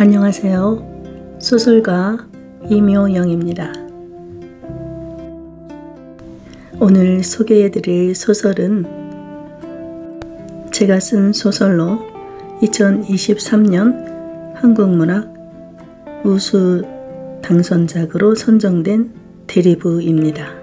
안녕하세요. 소설가 이묘영입니다. 오늘 소개해드릴 소설은 제가 쓴 소설로 2023년 한국문학 우수 당선작으로 선정된 대리부입니다.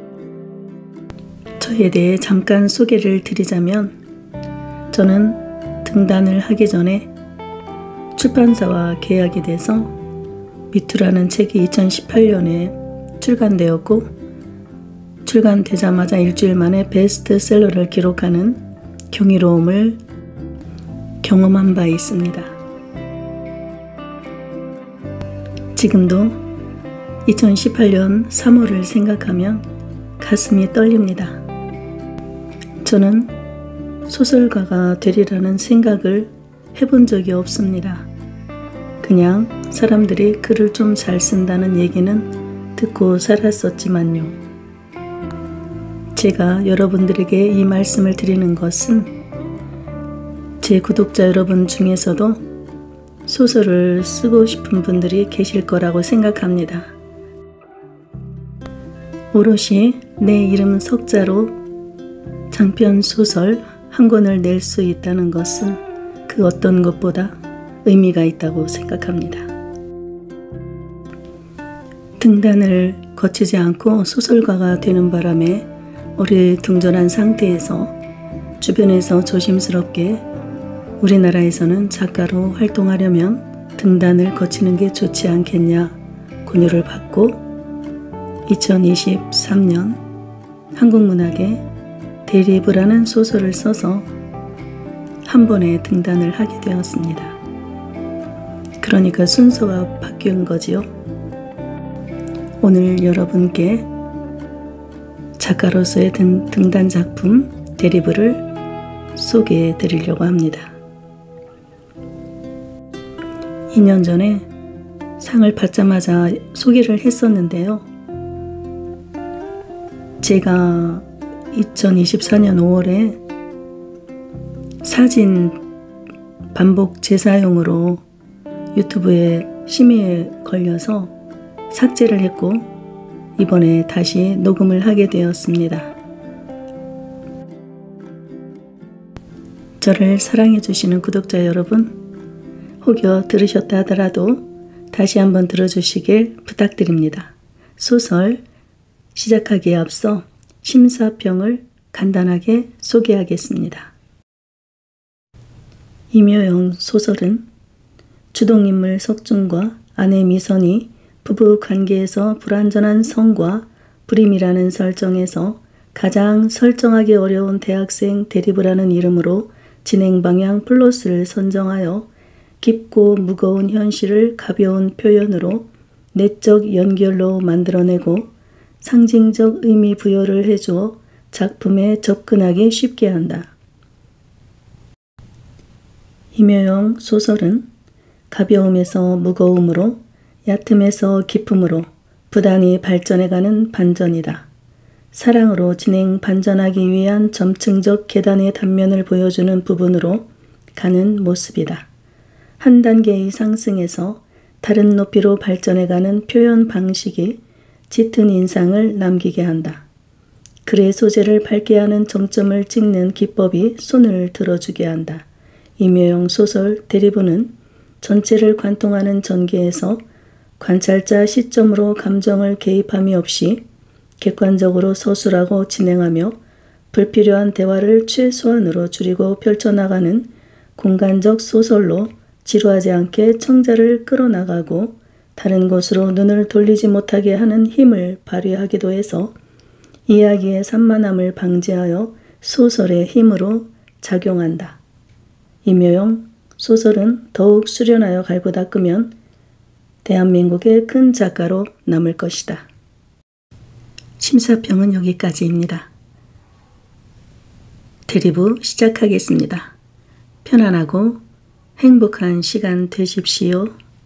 저에 대해 잠깐 소개를 드리자면, 저는 등단을 하기 전에 출판사와 계약이 돼서 미투라는 책이 2018년에 출간되었고, 출간되자마자 일주일 만에 베스트셀러를 기록하는 경이로움을 경험한 바 있습니다. 지금도 2018년 3월을 생각하면 가슴이 떨립니다. 저는 소설가가 되리라는 생각을 해본 적이 없습니다. 그냥 사람들이 글을 좀 잘 쓴다는 얘기는 듣고 살았었지만요. 제가 여러분들에게 이 말씀을 드리는 것은 제 구독자 여러분 중에서도 소설을 쓰고 싶은 분들이 계실 거라고 생각합니다. 오롯이 내 이름 석자로 장편 소설 한 권을 낼 수 있다는 것은 그 어떤 것보다 의미가 있다고 생각합니다. 등단을 거치지 않고 소설가가 되는 바람에 어리둥절한 상태에서 주변에서 조심스럽게 우리나라에서는 작가로 활동하려면 등단을 거치는 게 좋지 않겠냐 권유를 받고 2023년 한국문학에 대리부라는 소설을 써서 한 번에 등단을 하게 되었습니다. 그러니까 순서가 바뀐 거지요. 오늘 여러분께 작가로서의 등단 작품 대리부를 소개해 드리려고 합니다. 2년 전에 상을 받자마자 소개를 했었는데요. 제가 2024년 5월에 사진 반복 재사용으로 유튜브에 심의에 걸려서 삭제를 했고, 이번에 다시 녹음을 하게 되었습니다. 저를 사랑해 주시는 구독자 여러분, 혹여 들으셨다 하더라도 다시 한번 들어주시길 부탁드립니다. 소설 시작하기에 앞서 심사평을 간단하게 소개하겠습니다. 이묘영 소설은 주동인물 석중과 아내 미선이 부부 관계에서 불완전한 성과 불임이라는 설정에서 가장 설정하기 어려운 대학생 대리부라는 이름으로 진행 방향 플롯을 선정하여 깊고 무거운 현실을 가벼운 표현으로 내적 연결로 만들어내고 상징적 의미 부여를 해주어 작품에 접근하기 쉽게 한다. 이묘영 소설은 가벼움에서 무거움으로, 얕음에서 깊음으로 부단히 발전해가는 반전이다. 사랑으로 진행 반전하기 위한 점층적 계단의 단면을 보여주는 부분으로 가는 모습이다. 한 단계의 상승에서 다른 높이로 발전해가는 표현 방식이 짙은 인상을 남기게 한다. 글의 소재를 밝게 하는 정점을 찍는 기법이 손을 들어주게 한다. 이묘영 소설 대리부는 전체를 관통하는 전개에서 관찰자 시점으로 감정을 개입함이 없이 객관적으로 서술하고 진행하며 불필요한 대화를 최소한으로 줄이고 펼쳐나가는 공간적 소설로 지루하지 않게 청자를 끌어나가고 다른 곳으로 눈을 돌리지 못하게 하는 힘을 발휘하기도 해서 이야기의 산만함을 방지하여 소설의 힘으로 작용한다. 이묘영 소설은 더욱 수련하여 갈고 닦으면 대한민국의 큰 작가로 남을 것이다. 심사평은 여기까지입니다. 대리부 시작하겠습니다. 편안하고 행복한 시간 되십시오.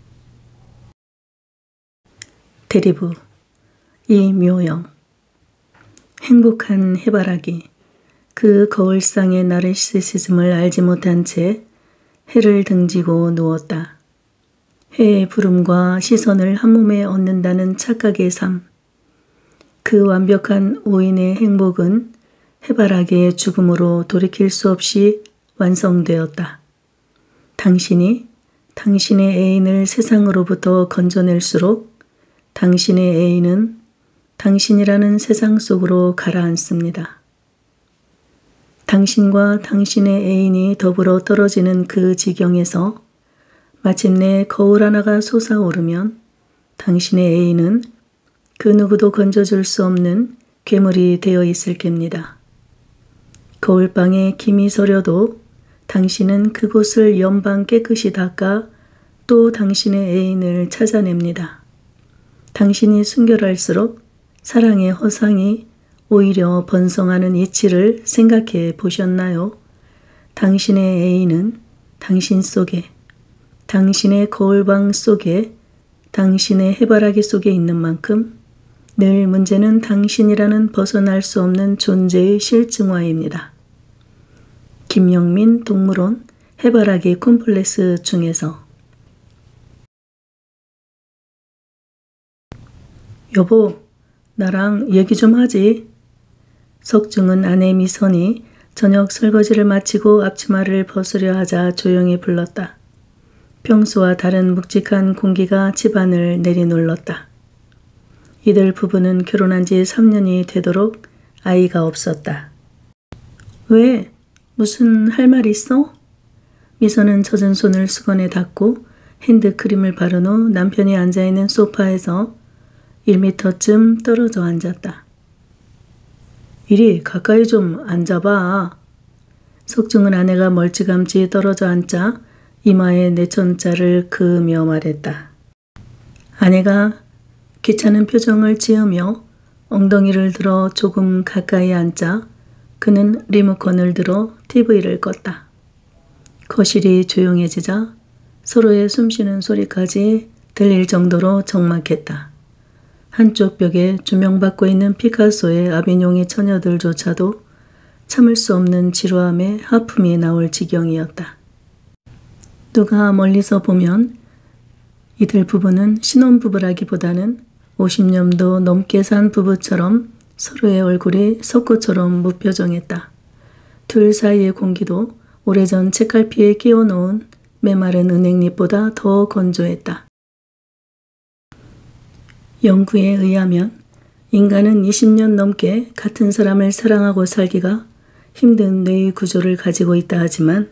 대리부 이묘영. 행복한 해바라기. 그 거울상의 나르시시즘을 알지 못한 채 해를 등지고 누웠다. 해의 부름과 시선을 한몸에 얻는다는 착각의 삶. 그 완벽한 오인의 행복은 해바라기의 죽음으로 돌이킬 수 없이 완성되었다. 당신이 당신의 애인을 세상으로부터 건져낼수록 당신의 애인은 당신이라는 세상 속으로 가라앉습니다. 당신과 당신의 애인이 더불어 떨어지는 그 지경에서 마침내 거울 하나가 솟아오르면 당신의 애인은 그 누구도 건져줄 수 없는 괴물이 되어 있을 겁니다. 거울방에 김이 서려도 당신은 그곳을 연방 깨끗이 닦아 또 당신의 애인을 찾아냅니다. 당신이 순결할수록 사랑의 허상이 오히려 번성하는 이치를 생각해 보셨나요? 당신의 애인은 당신 속에, 당신의 거울방 속에, 당신의 해바라기 속에 있는 만큼 늘 문제는 당신이라는 벗어날 수 없는 존재의 실증화입니다. 김영민 동물원 해바라기 콤플렉스 중에서 여보, 나랑 얘기 좀 하지. 석중은 아내 미선이 저녁 설거지를 마치고 앞치마를 벗으려 하자 조용히 불렀다. 평소와 다른 묵직한 공기가 집안을 내리눌렀다. 이들 부부는 결혼한 지 3년이 되도록 아이가 없었다. 왜? 무슨 할 말 있어? 미선은 젖은 손을 수건에 닦고 핸드크림을 바른 후 남편이 앉아있는 소파에서 1미터쯤 떨어져 앉았다. 이리 가까이 좀 앉아봐. 석중은 아내가 멀찌감치 떨어져 앉자 이마에 내천자를 그으며 말했다. 아내가 귀찮은 표정을 지으며 엉덩이를 들어 조금 가까이 앉자 그는 리모컨을 들어 TV를 껐다. 거실이 조용해지자 서로의 숨쉬는 소리까지 들릴 정도로 적막했다. 한쪽 벽에 조명받고 있는 피카소의 아비뇽의 처녀들조차도 참을 수 없는 지루함에 하품이 나올 지경이었다. 누가 멀리서 보면 이들 부부는 신혼부부라기보다는 50년도 넘게 산 부부처럼 서로의 얼굴이 석고처럼 무표정했다. 둘 사이의 공기도 오래전 책갈피에 끼워놓은 메마른 은행잎보다 더 건조했다. 연구에 의하면 인간은 20년 넘게 같은 사람을 사랑하고 살기가 힘든 뇌의 구조를 가지고 있다 하지만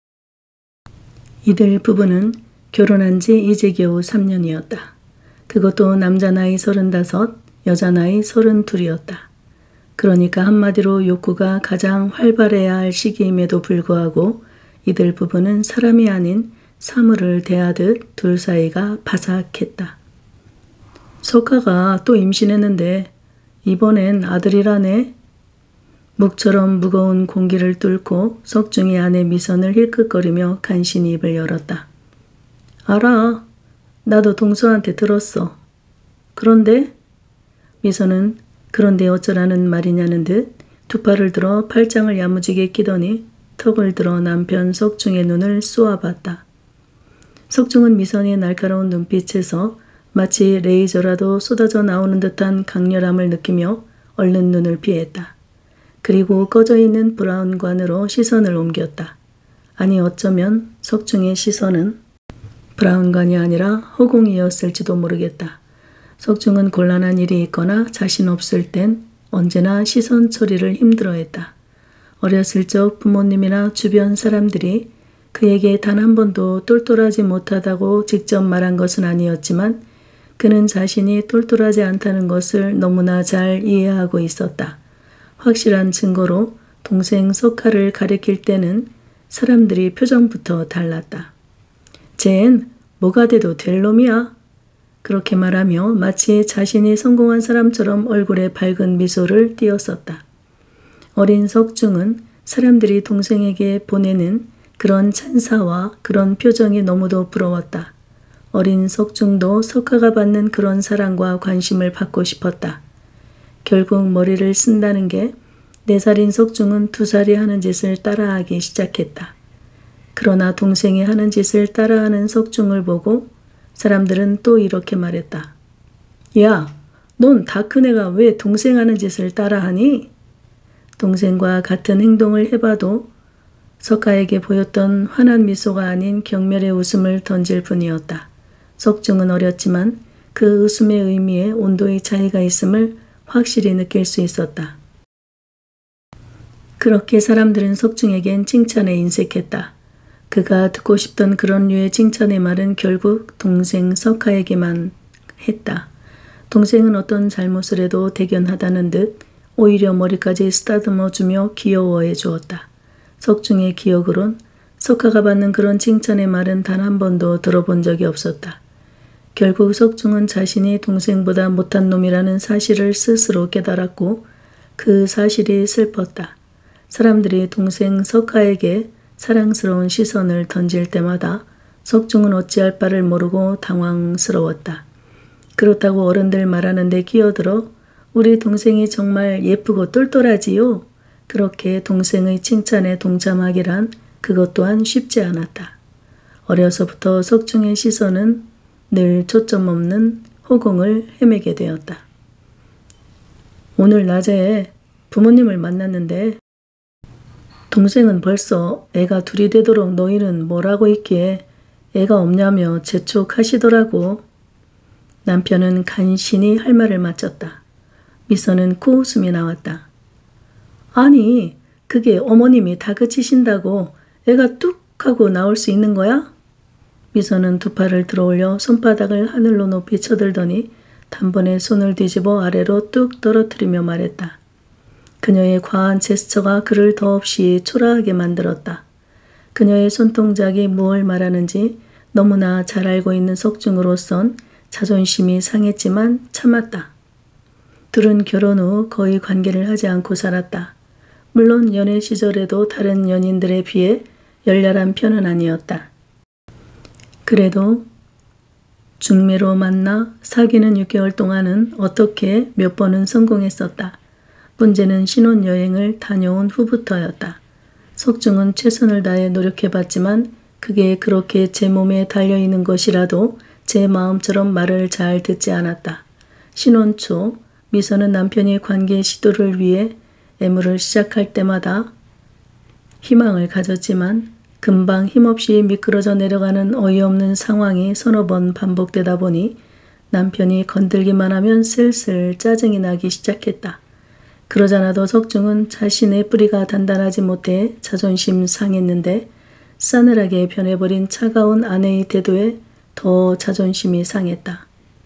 이들 부부는 결혼한 지 이제 겨우 3년이었다. 그것도 남자 나이 35, 여자 나이 32이었다. 그러니까 한마디로 욕구가 가장 활발해야 할 시기임에도 불구하고 이들 부부는 사람이 아닌 사물을 대하듯 둘 사이가 바삭했다. 석하가 또 임신했는데 이번엔 아들이라네. 묵처럼 무거운 공기를 뚫고 석중이 아내 미선을 힐끗거리며 간신히 입을 열었다. 알아. 나도 동서한테 들었어. 그런데? 미선은 그런데 어쩌라는 말이냐는 듯 두 팔을 들어 팔짱을 야무지게 끼더니 턱을 들어 남편 석중의 눈을 쏘아봤다. 석중은 미선의 날카로운 눈빛에서 마치 레이저라도 쏟아져 나오는 듯한 강렬함을 느끼며 얼른 눈을 피했다. 그리고 꺼져있는 브라운관으로 시선을 옮겼다. 아니 어쩌면 석중의 시선은 브라운관이 아니라 허공이었을지도 모르겠다. 석중은 곤란한 일이 있거나 자신 없을 땐 언제나 시선 처리를 힘들어했다. 어렸을 적 부모님이나 주변 사람들이 그에게 단 한 번도 똘똘하지 못하다고 직접 말한 것은 아니었지만 그는 자신이 똘똘하지 않다는 것을 너무나 잘 이해하고 있었다. 확실한 증거로 동생 석하를 가리킬 때는 사람들이 표정부터 달랐다. 쟨 뭐가 돼도 될 놈이야. 그렇게 말하며 마치 자신이 성공한 사람처럼 얼굴에 밝은 미소를 띄었었다. 어린 석중은 사람들이 동생에게 보내는 그런 찬사와 그런 표정이 너무도 부러웠다. 어린 석중도 석하가 받는 그런 사랑과 관심을 받고 싶었다. 결국 머리를 쓴다는 게 4살인 석중은 2살이 하는 짓을 따라하기 시작했다. 그러나 동생이 하는 짓을 따라하는 석중을 보고 사람들은 또 이렇게 말했다. 야, 넌 다 큰 애가 왜 동생 하는 짓을 따라하니? 동생과 같은 행동을 해봐도 석가에게 보였던 환한 미소가 아닌 경멸의 웃음을 던질 뿐이었다. 석중은 어렸지만 그 웃음의 의미에 온도의 차이가 있음을 확실히 느낄 수 있었다. 그렇게 사람들은 석중에겐 칭찬에 인색했다. 그가 듣고 싶던 그런 류의 칭찬의 말은 결국 동생 석하에게만 했다. 동생은 어떤 잘못을 해도 대견하다는 듯 오히려 머리까지 쓰다듬어주며 귀여워해 주었다. 석중의 기억으론 석하가 받는 그런 칭찬의 말은 단 한 번도 들어본 적이 없었다. 결국 석중은 자신이 동생보다 못한 놈이라는 사실을 스스로 깨달았고 그 사실이 슬펐다. 사람들이 동생 석하에게 사랑스러운 시선을 던질 때마다 석중은 어찌할 바를 모르고 당황스러웠다. 그렇다고 어른들 말하는데 끼어들어 우리 동생이 정말 예쁘고 똘똘하지요? 그렇게 동생의 칭찬에 동참하기란 그것 또한 쉽지 않았다. 어려서부터 석중의 시선은 늘 초점 없는 허공을 헤매게 되었다. 오늘 낮에 부모님을 만났는데 동생은 벌써 애가 둘이 되도록 너희는 뭐라고 있기에 애가 없냐며 재촉하시더라고. 남편은 간신히 할 말을 마쳤다. 미선은 코웃음이 나왔다. 아니, 그게 어머님이 다그치신다고 애가 뚝 하고 나올 수 있는 거야? 미선은 두 팔을 들어올려 손바닥을 하늘로 높이 쳐들더니 단번에 손을 뒤집어 아래로 뚝 떨어뜨리며 말했다. 그녀의 과한 제스처가 그를 더없이 초라하게 만들었다. 그녀의 손동작이 무엇을 말하는지 너무나 잘 알고 있는 석중으로선 자존심이 상했지만 참았다. 둘은 결혼 후 거의 관계를 하지 않고 살았다. 물론 연애 시절에도 다른 연인들에 비해 열렬한 편은 아니었다. 그래도 중매로 만나 사귀는 6개월 동안은 어떻게 몇 번은 성공했었다. 문제는 신혼여행을 다녀온 후부터였다. 석중은 최선을 다해 노력해봤지만 그게 그렇게 제 몸에 달려있는 것이라도 제 마음처럼 말을 잘 듣지 않았다. 신혼 초 미선은 남편이 관계 시도를 위해 애무를 시작할 때마다 희망을 가졌지만 금방 힘없이 미끄러져 내려가는 어이없는 상황이 서너 번 반복되다 보니 남편이 건들기만 하면 슬슬 짜증이 나기 시작했다. 그러자나도 석중은 자신의 뿌리가 단단하지 못해 자존심 상했는데 싸늘하게 변해버린 차가운 아내의 태도에 더 자존심이 상했다.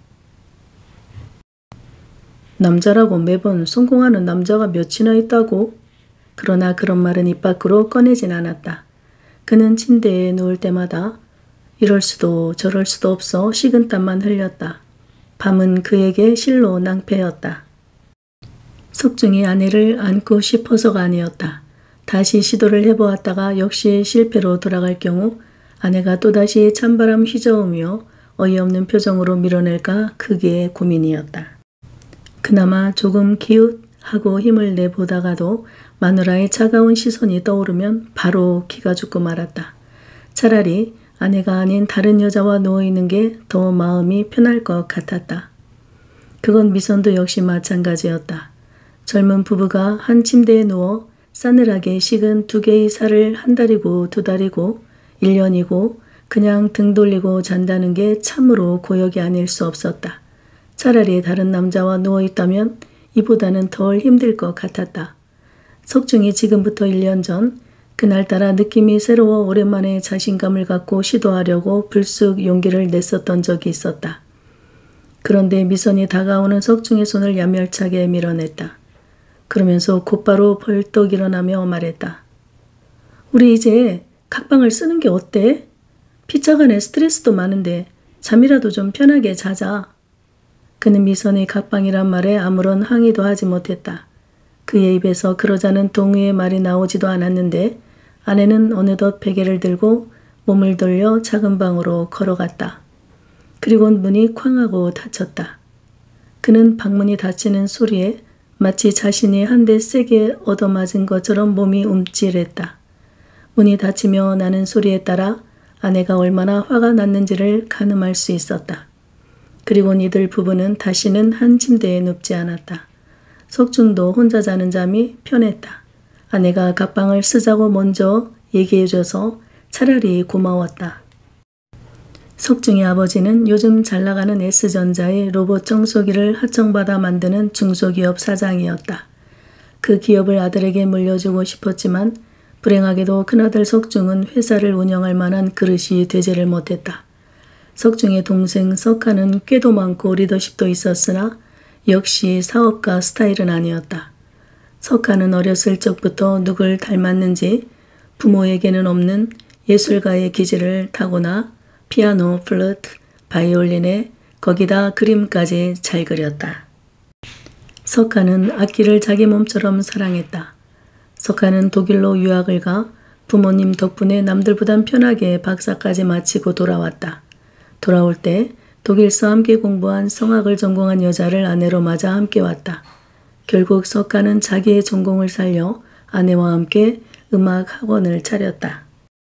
남자라고 매번 성공하는 남자가 몇이나 있다고? 그러나 그런 말은 입 밖으로 꺼내진 않았다. 그는 침대에 누울 때마다 이럴 수도 저럴 수도 없어 식은땀만 흘렸다. 밤은 그에게 실로 낭패였다. 석중이 아내를 안고 싶어서가 아니었다. 다시 시도를 해보았다가 역시 실패로 돌아갈 경우 아내가 또다시 찬바람 휘저으며 어이없는 표정으로 밀어낼까 그게 고민이었다. 그나마 조금 기웃하고 힘을 내보다가도 마누라의 차가운 시선이 떠오르면 바로 기가 죽고 말았다. 차라리 아내가 아닌 다른 여자와 누워있는 게 더 마음이 편할 것 같았다. 그건 미선도 역시 마찬가지였다. 젊은 부부가 한 침대에 누워 싸늘하게 식은 2개의 살을 한 달이고 2달이고 1년이고 그냥 등 돌리고 잔다는 게 참으로 고역이 아닐 수 없었다. 차라리 다른 남자와 누워있다면 이보다는 덜 힘들 것 같았다. 석중이 지금부터 1년 전 그날따라 느낌이 새로워 오랜만에 자신감을 갖고 시도하려고 불쑥 용기를 냈었던 적이 있었다. 그런데 미선이 다가오는 석중의 손을 야멸차게 밀어냈다. 그러면서 곧바로 벌떡 일어나며 말했다. 우리 이제 각방을 쓰는 게 어때? 피차간에 스트레스도 많은데 잠이라도 좀 편하게 자자. 그는 미선의 각방이란 말에 아무런 항의도 하지 못했다. 그의 입에서 그러자는 동의의 말이 나오지도 않았는데 아내는 어느덧 베개를 들고 몸을 돌려 작은 방으로 걸어갔다. 그리곤 문이 쾅 하고 닫혔다. 그는 방문이 닫히는 소리에 마치 자신이 한 대 세게 얻어맞은 것처럼 몸이 움찔했다. 문이 닫히며 나는 소리에 따라 아내가 얼마나 화가 났는지를 가늠할 수 있었다. 그리고 이들 부부는 다시는 한 침대에 눕지 않았다. 석중도 혼자 자는 잠이 편했다. 아내가 갑방을 쓰자고 먼저 얘기해줘서 차라리 고마웠다. 석중의 아버지는 요즘 잘나가는 S전자의 로봇 청소기를 하청받아 만드는 중소기업 사장이었다. 그 기업을 아들에게 물려주고 싶었지만 불행하게도 큰아들 석중은 회사를 운영할 만한 그릇이 되지를 못했다. 석중의 동생 석하는 꾀도 많고 리더십도 있었으나 역시 사업가 스타일은 아니었다. 석하는 어렸을 적부터 누굴 닮았는지 부모에게는 없는 예술가의 기질을 타고나 피아노, 플루트, 바이올린에 거기다 그림까지 잘 그렸다. 석하는 악기를 자기 몸처럼 사랑했다. 석하는 독일로 유학을 가 부모님 덕분에 남들보단 편하게 박사까지 마치고 돌아왔다. 돌아올 때 독일서 함께 공부한 성악을 전공한 여자를 아내로 맞아 함께 왔다. 결국 석하는 자기의 전공을 살려 아내와 함께 음악학원을 차렸다.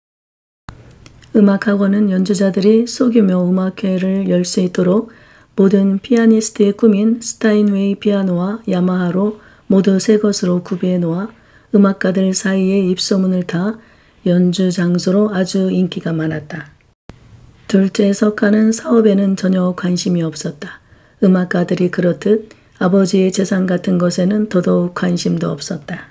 음악학원은 연주자들이 소규모 음악회를 열 수 있도록 모든 피아니스트의 꿈인 스타인웨이 피아노와 야마하로 모두 새 것으로 구비해 놓아 음악가들 사이에 입소문을 타 연주 장소로 아주 인기가 많았다. 둘째 석하는 사업에는 전혀 관심이 없었다. 음악가들이 그렇듯 아버지의 재산 같은 것에는 더더욱 관심도 없었다.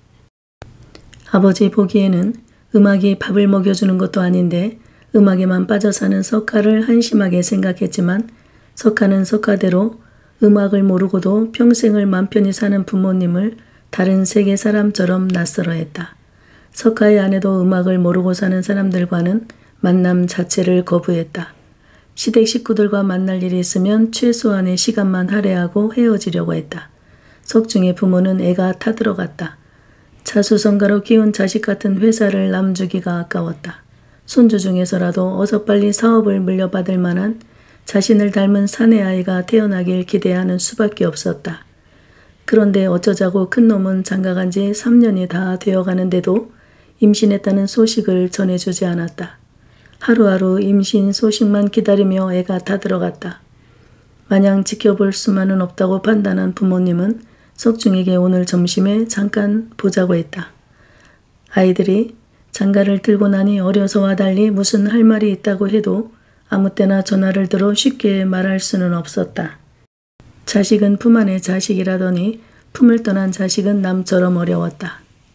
아버지 보기에는 음악이 밥을 먹여주는 것도 아닌데 음악에만 빠져 사는 석하를 한심하게 생각했지만 석하는 석하대로 음악을 모르고도 평생을 맘 편히 사는 부모님을 다른 세계 사람처럼 낯설어했다. 석하의 아내도 음악을 모르고 사는 사람들과는 만남 자체를 거부했다. 시댁 식구들과 만날 일이 있으면 최소한의 시간만 할애하고 헤어지려고 했다. 석중의 부모는 애가 타들어갔다. 자수성가로 키운 자식 같은 회사를 남주기가 아까웠다. 손주 중에서라도 어서 빨리 사업을 물려받을 만한 자신을 닮은 사내 아이가 태어나길 기대하는 수밖에 없었다. 그런데 어쩌자고 큰 놈은 장가간 지 3년이 다 되어가는데도 임신했다는 소식을 전해주지 않았다. 하루하루 임신 소식만 기다리며 애가 타들어갔다. 마냥 지켜볼 수만은 없다고 판단한 부모님은 석중에게 오늘 점심에 잠깐 보자고 했다. 아이들이 장가를 들고 나니 어려서와 달리 무슨 할 말이 있다고 해도 아무 때나 전화를 들어 쉽게 말할 수는 없었다. 자식은 품 안의 자식이라더니 품을 떠난 자식은 남처럼 어려웠다.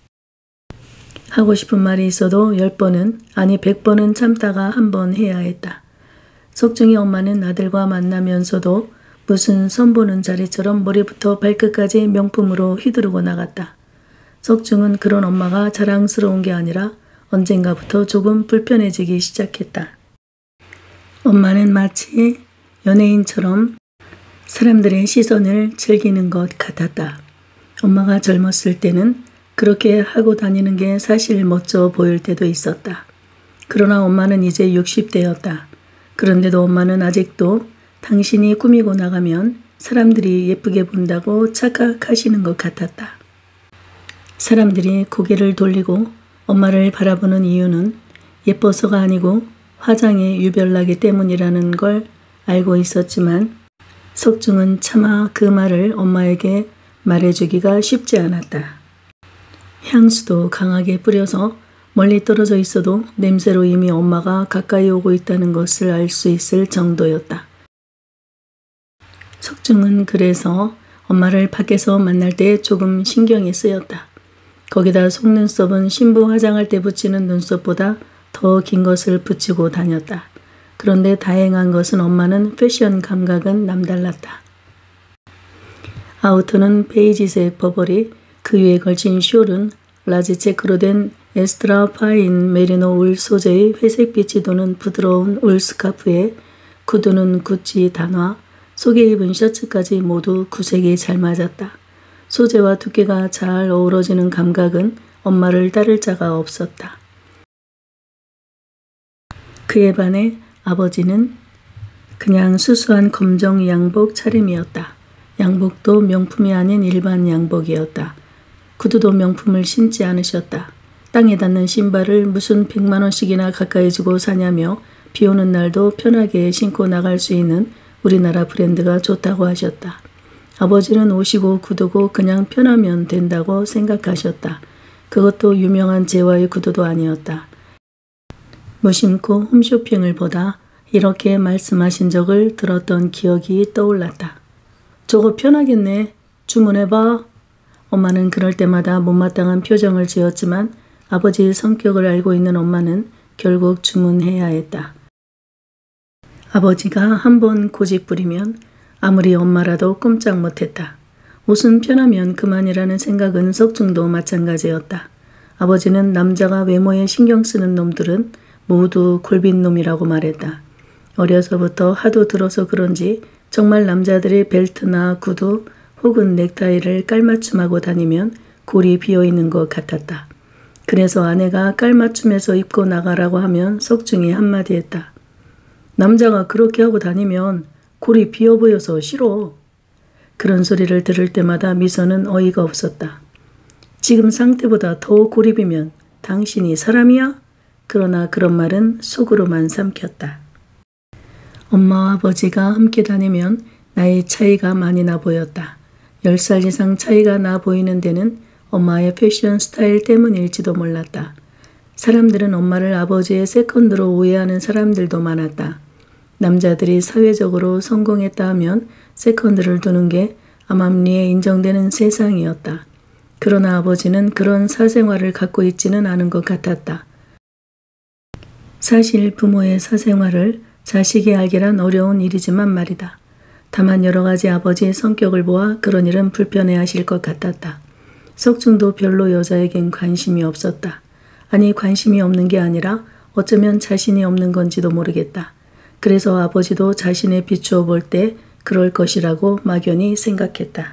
하고 싶은 말이 있어도 10번은 아니 100번은 참다가 한 번 해야 했다. 석중의 엄마는 아들과 만나면서도 무슨 선보는 자리처럼 머리부터 발끝까지 명품으로 휘두르고 나갔다. 석중은 그런 엄마가 자랑스러운 게 아니라 언젠가부터 조금 불편해지기 시작했다. 엄마는 마치 연예인처럼 사람들의 시선을 즐기는 것 같았다. 엄마가 젊었을 때는 그렇게 하고 다니는 게 사실 멋져 보일 때도 있었다. 그러나 엄마는 이제 60대였다. 그런데도 엄마는 아직도 당신이 꾸미고 나가면 사람들이 예쁘게 본다고 착각하시는 것 같았다. 사람들이 고개를 돌리고 엄마를 바라보는 이유는 예뻐서가 아니고 화장에 유별나기 때문이라는 걸 알고 있었지만 석중은 차마 그 말을 엄마에게 말해주기가 쉽지 않았다. 향수도 강하게 뿌려서 멀리 떨어져 있어도 냄새로 이미 엄마가 가까이 오고 있다는 것을 알 수 있을 정도였다. 석중은 그래서 엄마를 밖에서 만날 때 조금 신경이 쓰였다. 거기다 속눈썹은 신부 화장할 때 붙이는 눈썹보다 더 긴 것을 붙이고 다녔다. 그런데 다행한 것은 엄마는 패션 감각은 남달랐다. 아우터는 베이지색 버버리, 그 위에 걸친 숄은 라지 체크로 된 에스트라 파인 메리노 울 소재의 회색빛이 도는 부드러운 울 스카프에 구두는 구찌 단화, 속에 입은 셔츠까지 모두 구색이 잘 맞았다. 소재와 두께가 잘 어우러지는 감각은 엄마를 따를 자가 없었다. 그에 반해 아버지는 그냥 수수한 검정 양복 차림이었다. 양복도 명품이 아닌 일반 양복이었다. 구두도 명품을 신지 않으셨다. 땅에 닿는 신발을 무슨 100만 원씩이나 가까이 주고 사냐며 비 오는 날도 편하게 신고 나갈 수 있는 우리나라 브랜드가 좋다고 하셨다. 아버지는 옷이고 구두고 그냥 편하면 된다고 생각하셨다. 그것도 유명한 재화의 구두도 아니었다. 무심코 홈쇼핑을 보다 이렇게 말씀하신 적을 들었던 기억이 떠올랐다. 저거 편하겠네. 주문해봐. 엄마는 그럴 때마다 못마땅한 표정을 지었지만 아버지의 성격을 알고 있는 엄마는 결국 주문해야 했다. 아버지가 한번 고집 부리면 아무리 엄마라도 꼼짝 못했다. 옷은 편하면 그만이라는 생각은 석중도 마찬가지였다. 아버지는 남자가 외모에 신경 쓰는 놈들은 모두 골빈놈이라고 말했다. 어려서부터 하도 들어서 그런지 정말 남자들이 벨트나 구두 혹은 넥타이를 깔맞춤하고 다니면 골이 비어있는 것 같았다. 그래서 아내가 깔맞춤해서 입고 나가라고 하면 석중이 한마디 했다. 남자가 그렇게 하고 다니면 골이 비어 보여서 싫어. 그런 소리를 들을 때마다 미선은 어이가 없었다. 지금 상태보다 더 골이 비면 당신이 사람이야? 그러나 그런 말은 속으로만 삼켰다. 엄마와 아버지가 함께 다니면 나이 차이가 많이 나 보였다. 10살 이상 차이가 나 보이는 데는 엄마의 패션 스타일 때문일지도 몰랐다. 사람들은 엄마를 아버지의 세컨드로 오해하는 사람들도 많았다. 남자들이 사회적으로 성공했다 하면 세컨드를 두는 게 암암리에 인정되는 세상이었다. 그러나 아버지는 그런 사생활을 갖고 있지는 않은 것 같았다. 사실 부모의 사생활을 자식이 알기란 어려운 일이지만 말이다. 다만 여러 가지 아버지의 성격을 보아 그런 일은 불편해하실 것 같았다. 석중도 별로 여자에겐 관심이 없었다. 아니 관심이 없는 게 아니라 어쩌면 자신이 없는 건지도 모르겠다. 그래서 아버지도 자신을 비추어 볼 때 그럴 것이라고 막연히 생각했다.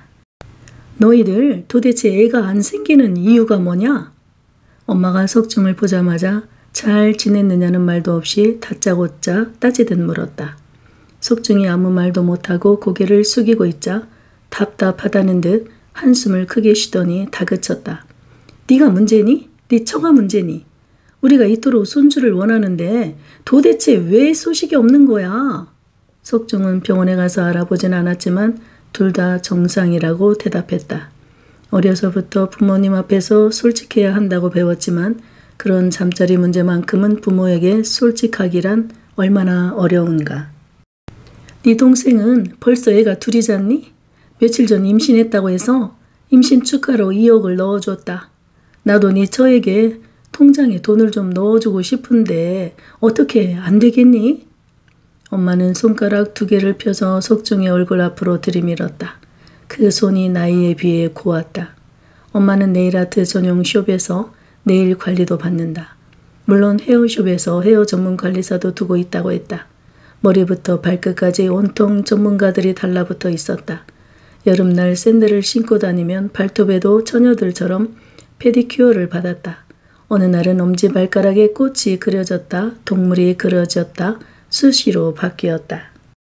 너희들 도대체 애가 안 생기는 이유가 뭐냐? 엄마가 석중을 보자마자 잘 지냈느냐는 말도 없이 다짜고짜 따지듯 물었다. 석중이 아무 말도 못하고 고개를 숙이고 있자 답답하다는 듯 한숨을 크게 쉬더니 다그쳤다. 네가 문제니? 네 처가 문제니? 우리가 이토록 손주를 원하는데 도대체 왜 소식이 없는 거야? 석중은 병원에 가서 알아보진 않았지만 둘 다 정상이라고 대답했다. 어려서부터 부모님 앞에서 솔직해야 한다고 배웠지만 그런 잠자리 문제만큼은 부모에게 솔직하기란 얼마나 어려운가. 네 동생은 벌써 애가 둘이잖니? 며칠 전 임신했다고 해서 임신 축하로 2억을 넣어줬다. 나도 네 처에게 통장에 돈을 좀 넣어주고 싶은데 어떻게 안 되겠니? 엄마는 손가락 2개를 펴서 석중의 얼굴 앞으로 들이밀었다. 그 손이 나이에 비해 고왔다. 엄마는 네일아트 전용 숍에서 네일 관리도 받는다. 물론 헤어숍에서 헤어 전문 관리사도 두고 있다고 했다. 머리부터 발끝까지 온통 전문가들이 달라붙어 있었다. 여름날 샌들을 신고 다니면 발톱에도 처녀들처럼 페디큐어를 받았다. 어느 날은 엄지발가락에 꽃이 그려졌다, 동물이 그려졌다, 수시로 바뀌었다.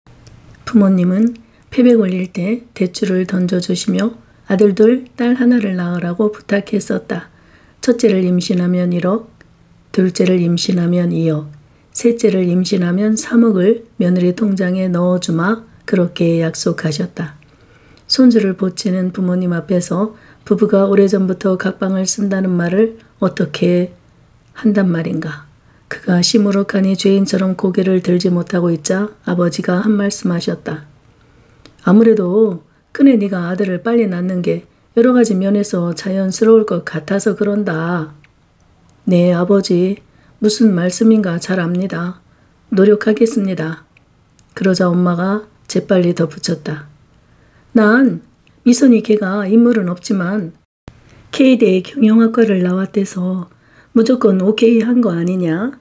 부모님은 패백 올릴 때 대출을 던져주시며 아들들, 딸 하나를 낳으라고 부탁했었다. 첫째를 임신하면 1억, 둘째를 임신하면 2억, 셋째를 임신하면 3억을 며느리 통장에 넣어주마 그렇게 약속하셨다. 손주를 보치는 부모님 앞에서 부부가 오래전부터 각방을 쓴다는 말을 어떻게 한단 말인가. 그가 시무룩하니 죄인처럼 고개를 들지 못하고 있자 아버지가 한 말씀 하셨다. 아무래도 큰애 네가 아들을 빨리 낳는 게 여러 가지 면에서 자연스러울 것 같아서 그런다. 네, 아버지. 무슨 말씀인가 잘 압니다. 노력하겠습니다. 그러자 엄마가 재빨리 덧붙였다. 난 미선이 걔가 인물은 없지만 K대 경영학과를 나왔대서 무조건 오케이 한 거 아니냐?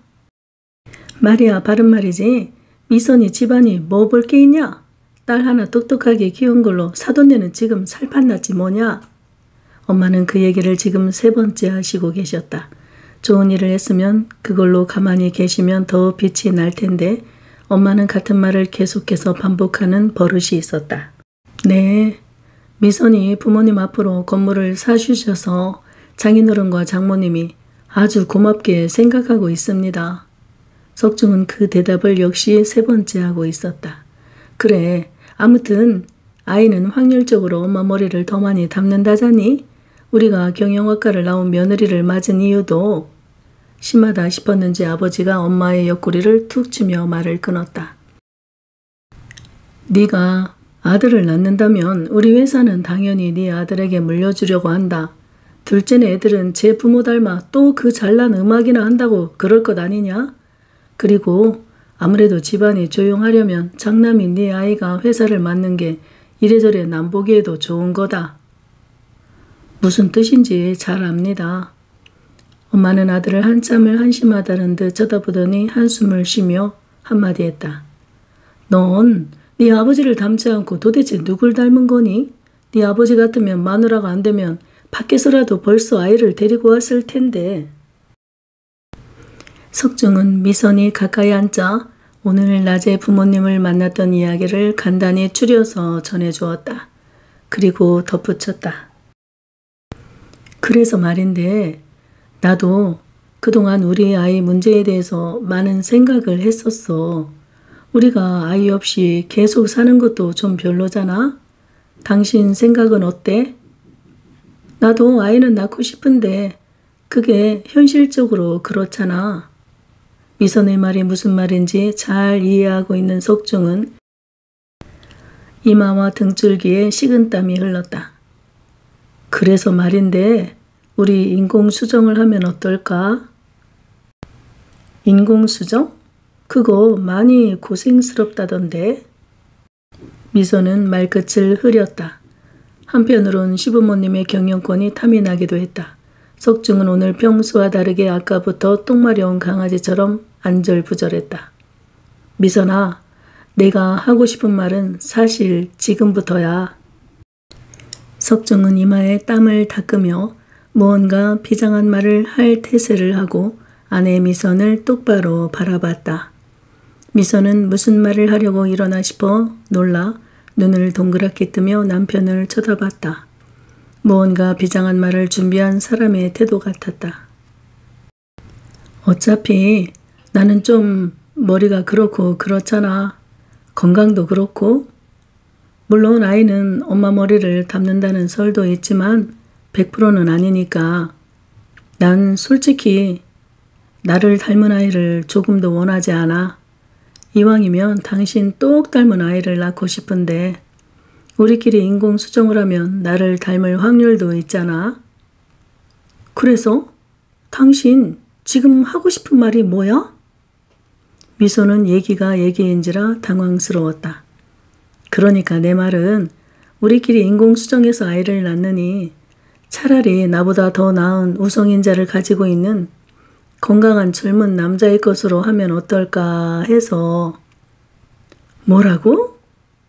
말이야 바른 말이지. 미선이 집안이 뭐 볼 게 있냐? 딸 하나 똑똑하게 키운 걸로 사돈네는 지금 살판났지 뭐냐? 엄마는 그 얘기를 지금 3번째 하시고 계셨다. 좋은 일을 했으면 그걸로 가만히 계시면 더 빛이 날 텐데 엄마는 같은 말을 계속해서 반복하는 버릇이 있었다. 네, 미선이 부모님 앞으로 건물을 사주셔서 장인어른과 장모님이 아주 고맙게 생각하고 있습니다. 석중은 그 대답을 역시 세 번째 하고 있었다. 그래, 아무튼 아이는 확률적으로 엄마 머리를 더 많이 담는다자니 우리가 경영학과를 나온 며느리를 맞은 이유도 심하다 싶었는지 아버지가 엄마의 옆구리를 툭 치며 말을 끊었다. 네가 아들을 낳는다면 우리 회사는 당연히 네 아들에게 물려주려고 한다. 둘째네 애들은 제 부모 닮아 또 그 잘난 음악이나 한다고 그럴 것 아니냐? 그리고 아무래도 집안이 조용하려면 장남인 네 아이가 회사를 맡는 게 이래저래 남보기에도 좋은 거다. 무슨 뜻인지 잘 압니다. 엄마는 아들을 한참을 한심하다는 듯 쳐다보더니 한숨을 쉬며 한마디 했다. 넌 네 아버지를 닮지 않고 도대체 누굴 닮은 거니? 네 아버지 같으면 마누라가 안 되면 밖에서라도 벌써 아이를 데리고 왔을 텐데. 석중은 미선이 가까이 앉자 오늘 낮에 부모님을 만났던 이야기를 간단히 추려서 전해주었다. 그리고 덧붙였다. 그래서 말인데 나도 그동안 우리 아이 문제에 대해서 많은 생각을 했었어. 우리가 아이 없이 계속 사는 것도 좀 별로잖아? 당신 생각은 어때? 나도 아이는 낳고 싶은데 그게 현실적으로 그렇잖아. 미선의 말이 무슨 말인지 잘 이해하고 있는 석중은 이마와 등줄기에 식은땀이 흘렀다. 그래서 말인데 우리 인공수정을 하면 어떨까? 인공수정? 그거 많이 고생스럽다던데. 미선은 말끝을 흐렸다. 한편으론 시부모님의 경영권이 탐이 나기도 했다. 석중은 오늘 평소와 다르게 아까부터 똥마려운 강아지처럼 안절부절했다. 미선아, 내가 하고 싶은 말은 사실 지금부터야. 석중은 이마에 땀을 닦으며 무언가 비장한 말을 할 태세를 하고 아내 미선을 똑바로 바라봤다. 미선은 무슨 말을 하려고 일어나 싶어 놀라 눈을 동그랗게 뜨며 남편을 쳐다봤다. 무언가 비장한 말을 준비한 사람의 태도 같았다. 어차피 나는 좀 머리가 그렇고 그렇잖아. 건강도 그렇고. 물론 아이는 엄마 머리를 담는다는 설도 있지만 100%는 아니니까. 난 솔직히 나를 닮은 아이를 조금도 원하지 않아. 이왕이면 당신 똑 닮은 아이를 낳고 싶은데 우리끼리 인공수정을 하면 나를 닮을 확률도 있잖아. 그래서 당신 지금 하고 싶은 말이 뭐야? 미소는 얘기가 얘기인지라 당황스러웠다. 그러니까 내 말은 우리끼리 인공수정해서 아이를 낳느니 차라리 나보다 더 나은 우성인자를 가지고 있는 건강한 젊은 남자의 것으로 하면 어떨까 해서. 뭐라고?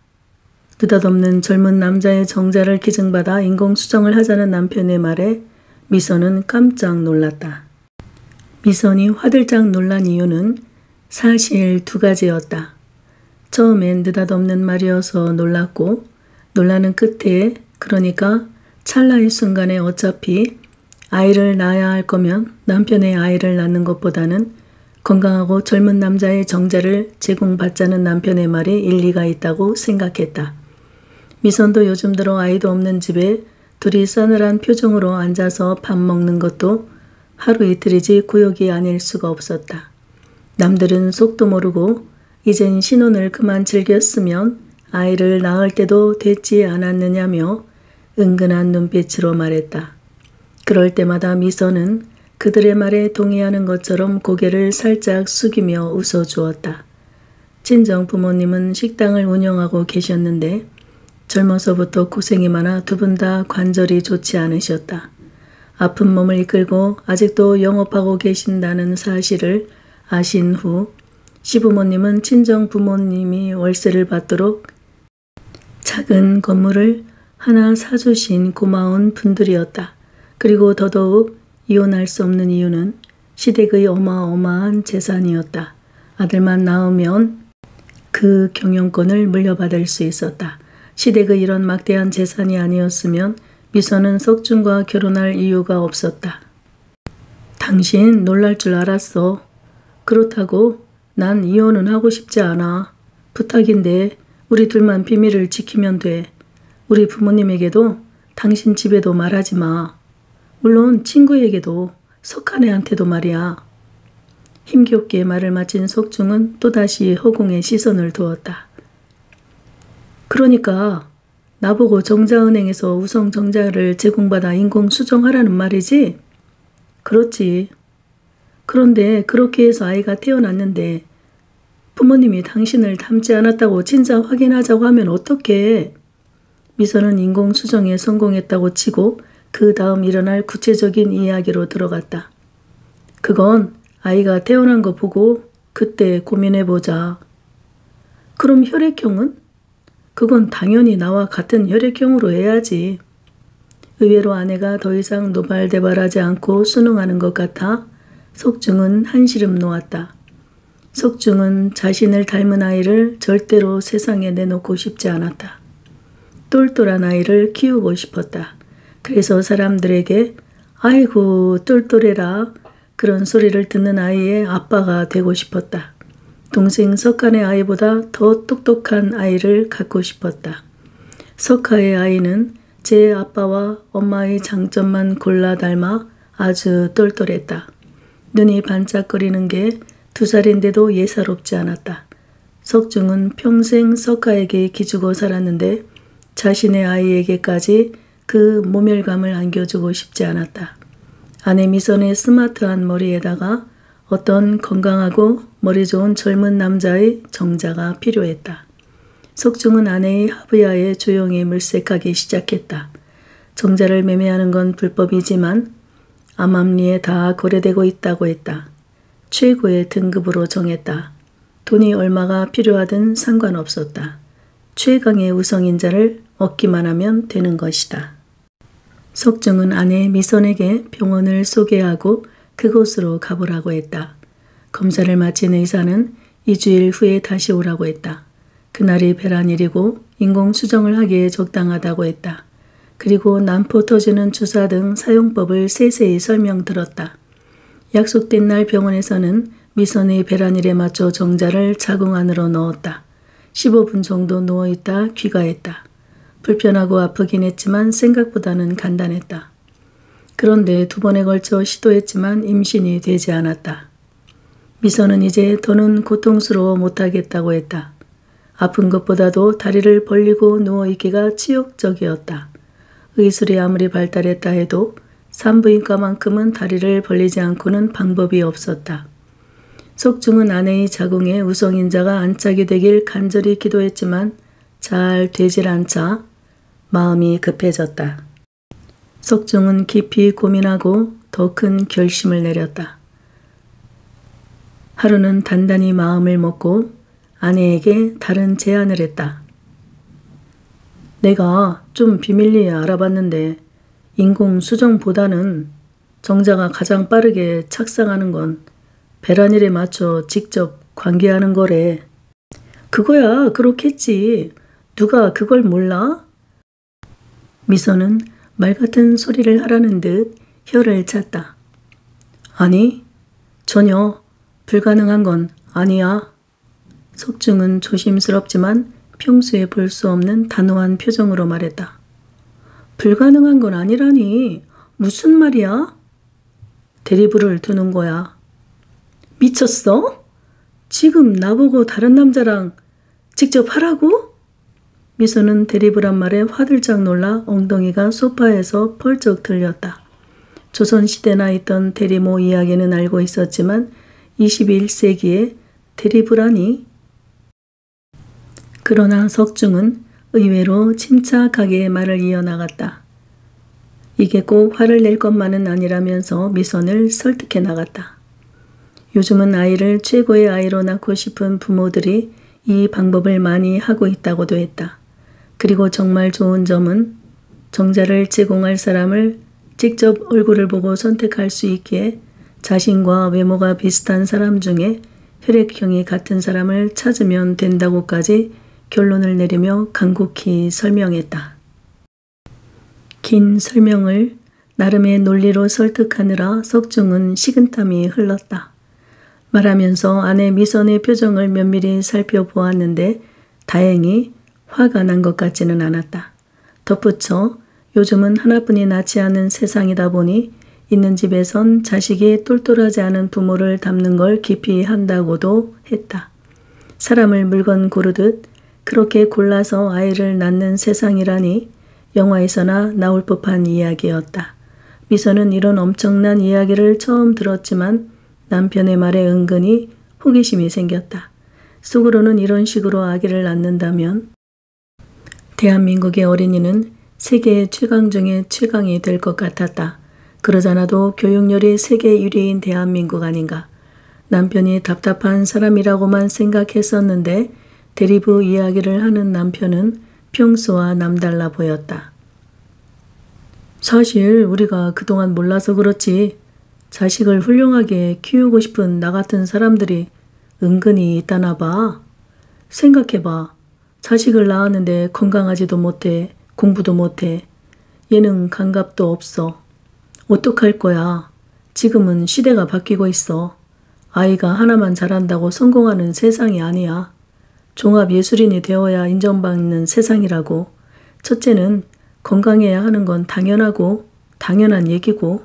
느닷없는 젊은 남자의 정자를 기증받아 인공수정을 하자는 남편의 말에 미선은 깜짝 놀랐다. 미선이 화들짝 놀란 이유는 사실 두 가지였다. 처음엔 느닷없는 말이어서 놀랐고 놀라는 끝에 그러니까 찰나의 순간에 어차피 아이를 낳아야 할 거면 남편의 아이를 낳는 것보다는 건강하고 젊은 남자의 정자를 제공받자는 남편의 말이 일리가 있다고 생각했다. 미선도 요즘 들어 아이도 없는 집에 둘이 싸늘한 표정으로 앉아서 밥 먹는 것도 하루 이틀이지 구역이 아닐 수가 없었다. 남들은 속도 모르고 이젠 신혼을 그만 즐겼으면 아이를 낳을 때도 됐지 않았느냐며 은근한 눈빛으로 말했다. 그럴 때마다 미선은 그들의 말에 동의하는 것처럼 고개를 살짝 숙이며 웃어주었다. 친정 부모님은 식당을 운영하고 계셨는데 젊어서부터 고생이 많아 두 분 다 관절이 좋지 않으셨다. 아픈 몸을 이끌고 아직도 영업하고 계신다는 사실을 아신 후 시부모님은 친정 부모님이 월세를 받도록 작은 건물을 하나 사주신 고마운 분들이었다. 그리고 더더욱 이혼할 수 없는 이유는 시댁의 어마어마한 재산이었다. 아들만 낳으면 그 경영권을 물려받을 수 있었다. 시댁의 이런 막대한 재산이 아니었으면 미선은 석중과 결혼할 이유가 없었다. 당신 놀랄 줄 알았어. 그렇다고 난 이혼은 하고 싶지 않아. 부탁인데 우리 둘만 비밀을 지키면 돼. 우리 부모님에게도 당신 집에도 말하지 마. 물론 친구에게도, 석한애한테도 말이야. 힘겹게 말을 마친 석중은 또다시 허공에 시선을 두었다. 그러니까 나보고 정자은행에서 우성정자를 제공받아 인공수정하라는 말이지? 그렇지. 그런데 그렇게 해서 아이가 태어났는데 부모님이 당신을 닮지 않았다고 진짜 확인하자고 하면 어떡해? 미선은 인공수정에 성공했다고 치고 그 다음 일어날 구체적인 이야기로 들어갔다. 그건 아이가 태어난 거 보고 그때 고민해보자. 그럼 혈액형은? 그건 당연히 나와 같은 혈액형으로 해야지. 의외로 아내가 더 이상 노발대발하지 않고 순응하는 것 같아 석중은 한시름 놓았다. 석중은 자신을 닮은 아이를 절대로 세상에 내놓고 싶지 않았다. 똘똘한 아이를 키우고 싶었다. 그래서 사람들에게 아이고 똘똘해라 그런 소리를 듣는 아이의 아빠가 되고 싶었다. 동생 석한의 아이보다 더 똑똑한 아이를 갖고 싶었다. 석하의 아이는 제 아빠와 엄마의 장점만 골라 닮아 아주 똘똘했다. 눈이 반짝거리는 게 2살인데도 예사롭지 않았다. 석중은 평생 석하에게 기주고 살았는데 자신의 아이에게까지 그 모멸감을 안겨주고 싶지 않았다. 아내 미선의 스마트한 머리에다가 어떤 건강하고 머리 좋은 젊은 남자의 정자가 필요했다. 석중은 아내의 하부야에 조용히 물색하기 시작했다. 정자를 매매하는 건 불법이지만 암암리에 다 거래되고 있다고 했다. 최고의 등급으로 정했다. 돈이 얼마가 필요하든 상관없었다. 최강의 우성인자를 얻기만 하면 되는 것이다. 석중은 아내 미선에게 병원을 소개하고 그곳으로 가보라고 했다. 검사를 마친 의사는 2주일 후에 다시 오라고 했다. 그날이 배란일이고 인공수정을 하기에 적당하다고 했다. 그리고 난포 터지는 주사 등 사용법을 세세히 설명들었다. 약속된 날 병원에서는 미선의 배란일에 맞춰 정자를 자궁 안으로 넣었다. 15분 정도 누워있다 귀가했다. 불편하고 아프긴 했지만 생각보다는 간단했다. 그런데 2번에 걸쳐 시도했지만 임신이 되지 않았다. 미선은 이제 더는 고통스러워 못하겠다고 했다. 아픈 것보다도 다리를 벌리고 누워있기가 치욕적이었다. 의술이 아무리 발달했다 해도 산부인과만큼은 다리를 벌리지 않고는 방법이 없었다. 석중은 아내의 자궁에 우성인자가 안착이 되길 간절히 기도했지만 잘 되질 않자 마음이 급해졌다. 석중은 깊이 고민하고 더 큰 결심을 내렸다. 하루는 단단히 마음을 먹고 아내에게 다른 제안을 했다. 내가 좀 비밀리에 알아봤는데 인공수정보다는 정자가 가장 빠르게 착상하는 건 배란일에 맞춰 직접 관계하는 거래. 그거야 그렇겠지. 누가 그걸 몰라? 미선은 말 같은 소리를 하라는 듯 혀를 찼다. 아니, 전혀 불가능한 건 아니야. 석중은 조심스럽지만 평소에 볼 수 없는 단호한 표정으로 말했다. 불가능한 건 아니라니. 무슨 말이야? 대리부를 두는 거야. 미쳤어? 지금 나보고 다른 남자랑 직접 하라고? 미선은 대리부란 말에 화들짝 놀라 엉덩이가 소파에서 펄쩍 들렸다. 조선시대나 있던 대리모 이야기는 알고 있었지만 21세기에 대리부라니? 그러나 석중은 의외로 침착하게 말을 이어나갔다. 이게 꼭 화를 낼 것만은 아니라면서 미선을 설득해 나갔다. 요즘은 아이를 최고의 아이로 낳고 싶은 부모들이 이 방법을 많이 하고 있다고도 했다. 그리고 정말 좋은 점은 정자를 제공할 사람을 직접 얼굴을 보고 선택할 수 있기에 자신과 외모가 비슷한 사람 중에 혈액형이 같은 사람을 찾으면 된다고까지 결론을 내리며 간곡히 설명했다. 긴 설명을 나름의 논리로 설득하느라 석중은 식은땀이 흘렀다. 말하면서 아내 미선의 표정을 면밀히 살펴보았는데 다행히 화가 난 것 같지는 않았다. 덧붙여 요즘은 하나뿐이 낳지 않은 세상이다 보니 있는 집에선 자식이 똘똘하지 않은 부모를 닮는 걸 기피 한다고도 했다. 사람을 물건 고르듯 그렇게 골라서 아이를 낳는 세상이라니 영화에서나 나올 법한 이야기였다. 미선은 이런 엄청난 이야기를 처음 들었지만 남편의 말에 은근히 호기심이 생겼다. 속으로는 이런 식으로 아기를 낳는다면 대한민국의 어린이는 세계 최강 중에 최강이 될 것 같았다. 그러잖아도 교육열이 세계 1위인 대한민국 아닌가. 남편이 답답한 사람이라고만 생각했었는데 대리부 이야기를 하는 남편은 평소와 남달라 보였다. 사실 우리가 그동안 몰라서 그렇지 자식을 훌륭하게 키우고 싶은 나 같은 사람들이 은근히 있다나 봐. 생각해봐. 자식을 낳았는데 건강하지도 못해. 공부도 못해. 예능 감각도 없어. 어떡할 거야. 지금은 시대가 바뀌고 있어. 아이가 하나만 잘한다고 성공하는 세상이 아니야. 종합예술인이 되어야 인정받는 세상이라고. 첫째는 건강해야 하는 건 당연하고 당연한 얘기고.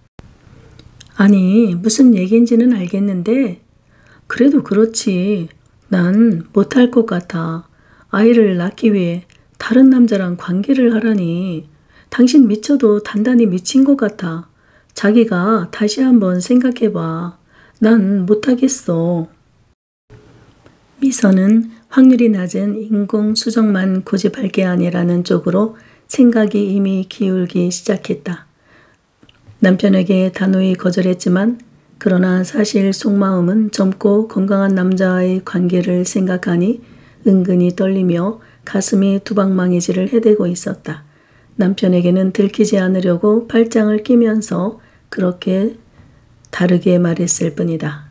아니 무슨 얘기인지는 알겠는데 그래도 그렇지. 난 못할 것 같아. 아이를 낳기 위해 다른 남자랑 관계를 하라니. 당신 미쳐도 단단히 미친 것 같아. 자기가 다시 한번 생각해봐. 난 못하겠어. 미선은 확률이 낮은 인공수정만 고집할 게 아니라는 쪽으로 생각이 이미 기울기 시작했다. 남편에게 단호히 거절했지만 그러나 사실 속마음은 젊고 건강한 남자와의 관계를 생각하니 은근히 떨리며 가슴이 두방망이질을 해대고 있었다. 남편에게는 들키지 않으려고 팔짱을 끼면서 그렇게 다르게 말했을 뿐이다.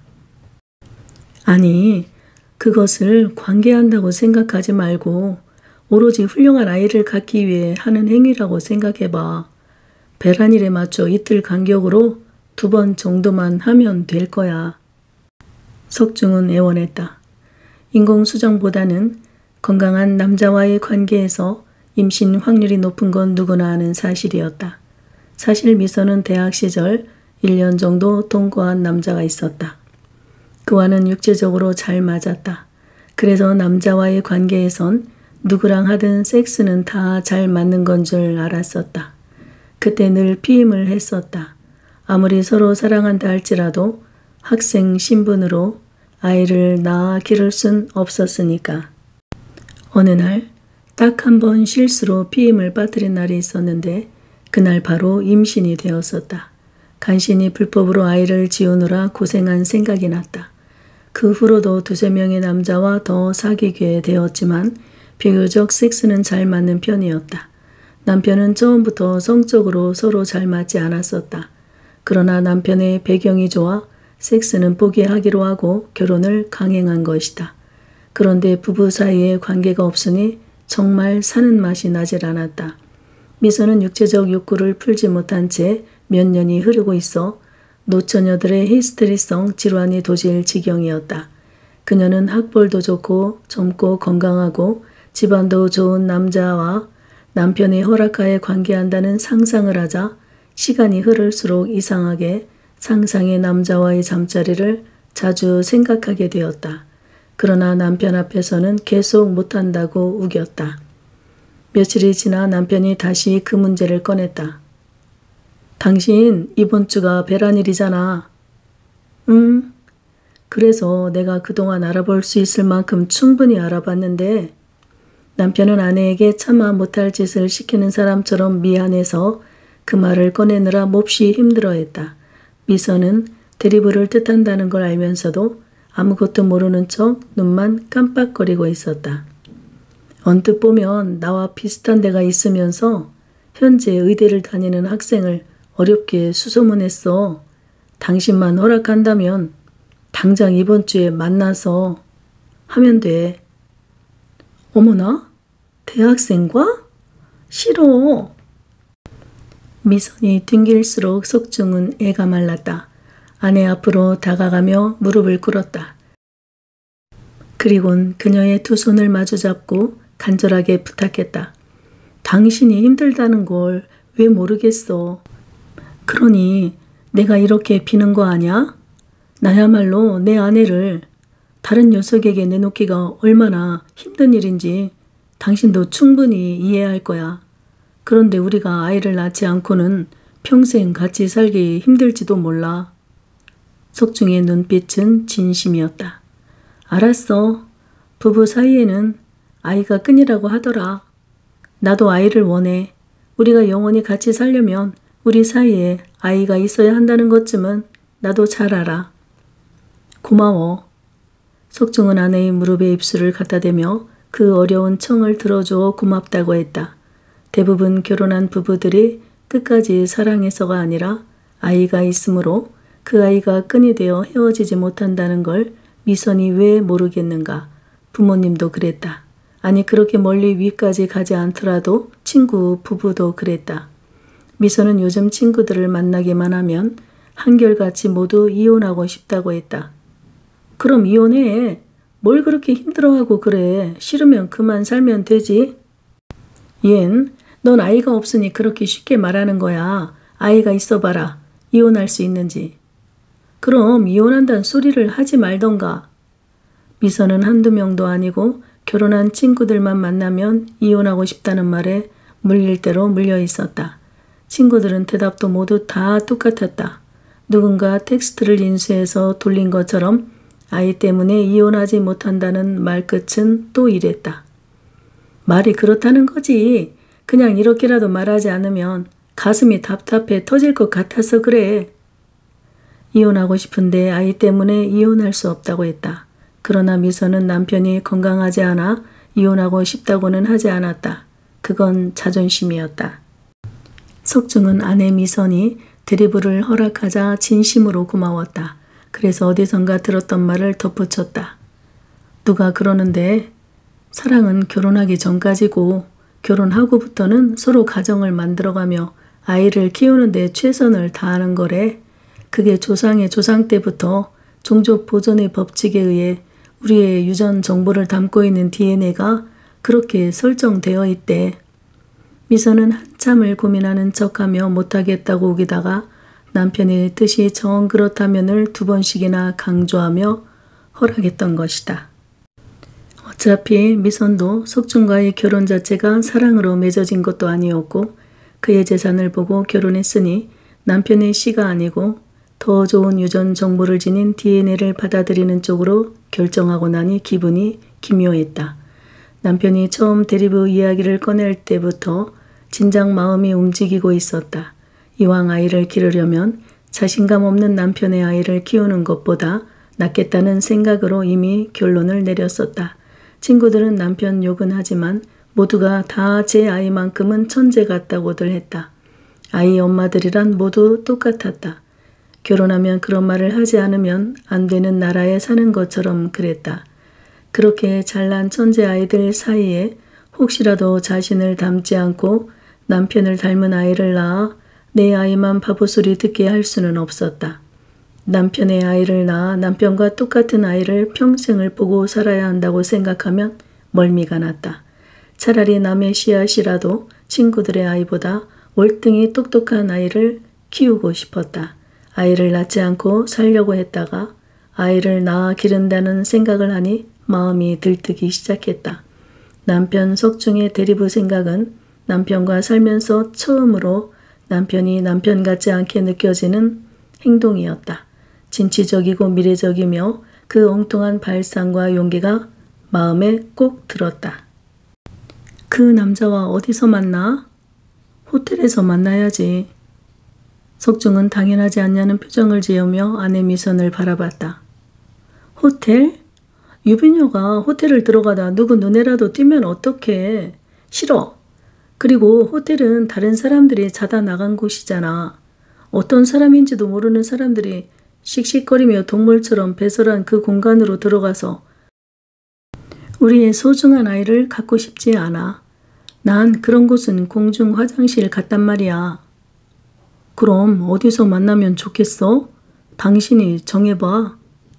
아니, 그것을 관계한다고 생각하지 말고 오로지 훌륭한 아이를 갖기 위해 하는 행위라고 생각해봐. 배란일에 맞춰 이틀 간격으로 2번 정도만 하면 될 거야. 석중은 애원했다. 인공수정보다는 건강한 남자와의 관계에서 임신 확률이 높은 건 누구나 아는 사실이었다. 사실 미선은 대학 시절 1년 정도 동거한 남자가 있었다. 그와는 육체적으로 잘 맞았다. 그래서 남자와의 관계에선 누구랑 하든 섹스는 다 잘 맞는 건 줄 알았었다. 그때 늘 피임을 했었다. 아무리 서로 사랑한다 할지라도 학생 신분으로 아이를 낳아 기를 순 없었으니까. 어느 날 딱 한 번 실수로 피임을 빠뜨린 날이 있었는데 그날 바로 임신이 되었었다. 간신히 불법으로 아이를 지우느라 고생한 생각이 났다. 그 후로도 2~3명의 남자와 더 사귀게 되었지만 비교적 섹스는 잘 맞는 편이었다. 남편은 처음부터 성적으로 서로 잘 맞지 않았었다. 그러나 남편의 배경이 좋아 섹스는 포기하기로 하고 결혼을 강행한 것이다. 그런데 부부 사이에 관계가 없으니 정말 사는 맛이 나질 않았다. 미선은 육체적 욕구를 풀지 못한 채 몇 년이 흐르고 있어 노처녀들의 히스테리성 질환이 도질 지경이었다. 그녀는 학벌도 좋고 젊고 건강하고 집안도 좋은 남자와 남편의 허락하에 관계한다는 상상을 하자 시간이 흐를수록 이상하게 상상의 남자와의 잠자리를 자주 생각하게 되었다. 그러나 남편 앞에서는 계속 못한다고 우겼다. 며칠이 지나 남편이 다시 그 문제를 꺼냈다. 당신 이번 주가 배란일이잖아. 응. 그래서 내가 그동안 알아볼 수 있을 만큼 충분히 알아봤는데 남편은 아내에게 차마 못할 짓을 시키는 사람처럼 미안해서 그 말을 꺼내느라 몹시 힘들어했다. 미선은 대리부를 뜻한다는 걸 알면서도 아무것도 모르는 척 눈만 깜빡거리고 있었다. 언뜻 보면 나와 비슷한 데가 있으면서 현재 의대를 다니는 학생을 어렵게 수소문했어. 당신만 허락한다면 당장 이번 주에 만나서 하면 돼. 어머나? 대학생과? 싫어. 미선이 튕길수록 석중은 애가 말랐다. 아내 앞으로 다가가며 무릎을 꿇었다. 그리곤 그녀의 두 손을 마주잡고 간절하게 부탁했다. 당신이 힘들다는 걸 왜 모르겠어. 그러니 내가 이렇게 비는 거 아냐? 나야말로 내 아내를 다른 녀석에게 내놓기가 얼마나 힘든 일인지 당신도 충분히 이해할 거야. 그런데 우리가 아이를 낳지 않고는 평생 같이 살기 힘들지도 몰라. 석중의 눈빛은 진심이었다. 알았어. 부부 사이에는 아이가 끈이라고 하더라. 나도 아이를 원해. 우리가 영원히 같이 살려면 우리 사이에 아이가 있어야 한다는 것쯤은 나도 잘 알아. 고마워. 석중은 아내의 무릎에 입술을 갖다 대며 그 어려운 청을 들어주어 고맙다고 했다. 대부분 결혼한 부부들이 끝까지 사랑해서가 아니라 아이가 있으므로 그 아이가 끈이 되어 헤어지지 못한다는 걸 미선이 왜 모르겠는가. 부모님도 그랬다. 아니 그렇게 멀리 위까지 가지 않더라도 친구 부부도 그랬다. 미선은 요즘 친구들을 만나기만 하면 한결같이 모두 이혼하고 싶다고 했다. 그럼 이혼해. 뭘 그렇게 힘들어하고 그래. 싫으면 그만 살면 되지. 얜 넌 아이가 없으니 그렇게 쉽게 말하는 거야. 아이가 있어봐라. 이혼할 수 있는지. 그럼 이혼한다는 소리를 하지 말던가. 미선은 한두 명도 아니고 결혼한 친구들만 만나면 이혼하고 싶다는 말에 물릴 대로 물려 있었다. 친구들은 대답도 모두 다 똑같았다. 누군가 텍스트를 인수해서 돌린 것처럼 아이 때문에 이혼하지 못한다는 말끝은 또 이랬다. 말이 그렇다는 거지. 그냥 이렇게라도 말하지 않으면 가슴이 답답해 터질 것 같아서 그래. 이혼하고 싶은데 아이 때문에 이혼할 수 없다고 했다. 그러나 미선은 남편이 건강하지 않아 이혼하고 싶다고는 하지 않았다. 그건 자존심이었다. 석중은 아내 미선이 드리블을 허락하자 진심으로 고마웠다. 그래서 어디선가 들었던 말을 덧붙였다. 누가 그러는데 사랑은 결혼하기 전까지고 결혼하고부터는 서로 가정을 만들어가며 아이를 키우는 데 최선을 다하는 거래. 그게 조상의 조상 때부터 종족 보존의 법칙에 의해 우리의 유전 정보를 담고 있는 DNA가 그렇게 설정되어 있대. 미선은 한참을 고민하는 척하며 못하겠다고 우기다가 남편의 뜻이 정 그렇다면을 2번씩이나 강조하며 허락했던 것이다. 어차피 미선도 석중과의 결혼 자체가 사랑으로 맺어진 것도 아니었고 그의 재산을 보고 결혼했으니 남편의 씨가 아니고 더 좋은 유전 정보를 지닌 DNA를 받아들이는 쪽으로 결정하고 나니 기분이 기묘했다. 남편이 처음 대리부 이야기를 꺼낼 때부터 진작 마음이 움직이고 있었다. 이왕 아이를 기르려면 자신감 없는 남편의 아이를 키우는 것보다 낫겠다는 생각으로 이미 결론을 내렸었다. 친구들은 남편 욕은 하지만 모두가 다 제 아이만큼은 천재 같다고들 했다. 아이 엄마들이란 모두 똑같았다. 결혼하면 그런 말을 하지 않으면 안 되는 나라에 사는 것처럼 그랬다. 그렇게 잘난 천재 아이들 사이에 혹시라도 자신을 닮지 않고 남편을 닮은 아이를 낳아 내 아이만 바보소리 듣게 할 수는 없었다. 남편의 아이를 낳아 남편과 똑같은 아이를 평생을 보고 살아야 한다고 생각하면 멀미가 났다. 차라리 남의 씨앗이라도 친구들의 아이보다 월등히 똑똑한 아이를 키우고 싶었다. 아이를 낳지 않고 살려고 했다가 아이를 낳아 기른다는 생각을 하니 마음이 들뜨기 시작했다. 남편 석중의 대리부 생각은 남편과 살면서 처음으로 남편이 남편 같지 않게 느껴지는 행동이었다. 진취적이고 미래적이며 그 엉뚱한 발상과 용기가 마음에 꼭 들었다. 그 남자와 어디서 만나? 호텔에서 만나야지. 석중은 당연하지 않냐는 표정을 지으며 아내 미선을 바라봤다. 호텔? 유비녀가 호텔을 들어가다 누구 눈에라도 띄면 어떡해. 싫어. 그리고 호텔은 다른 사람들이 자다 나간 곳이잖아. 어떤 사람인지도 모르는 사람들이 씩씩거리며 동물처럼 배설한 그 공간으로 들어가서 우리의 소중한 아이를 갖고 싶지 않아. 난 그런 곳은 공중 화장실 같단 말이야. 그럼 어디서 만나면 좋겠어? 당신이 정해봐.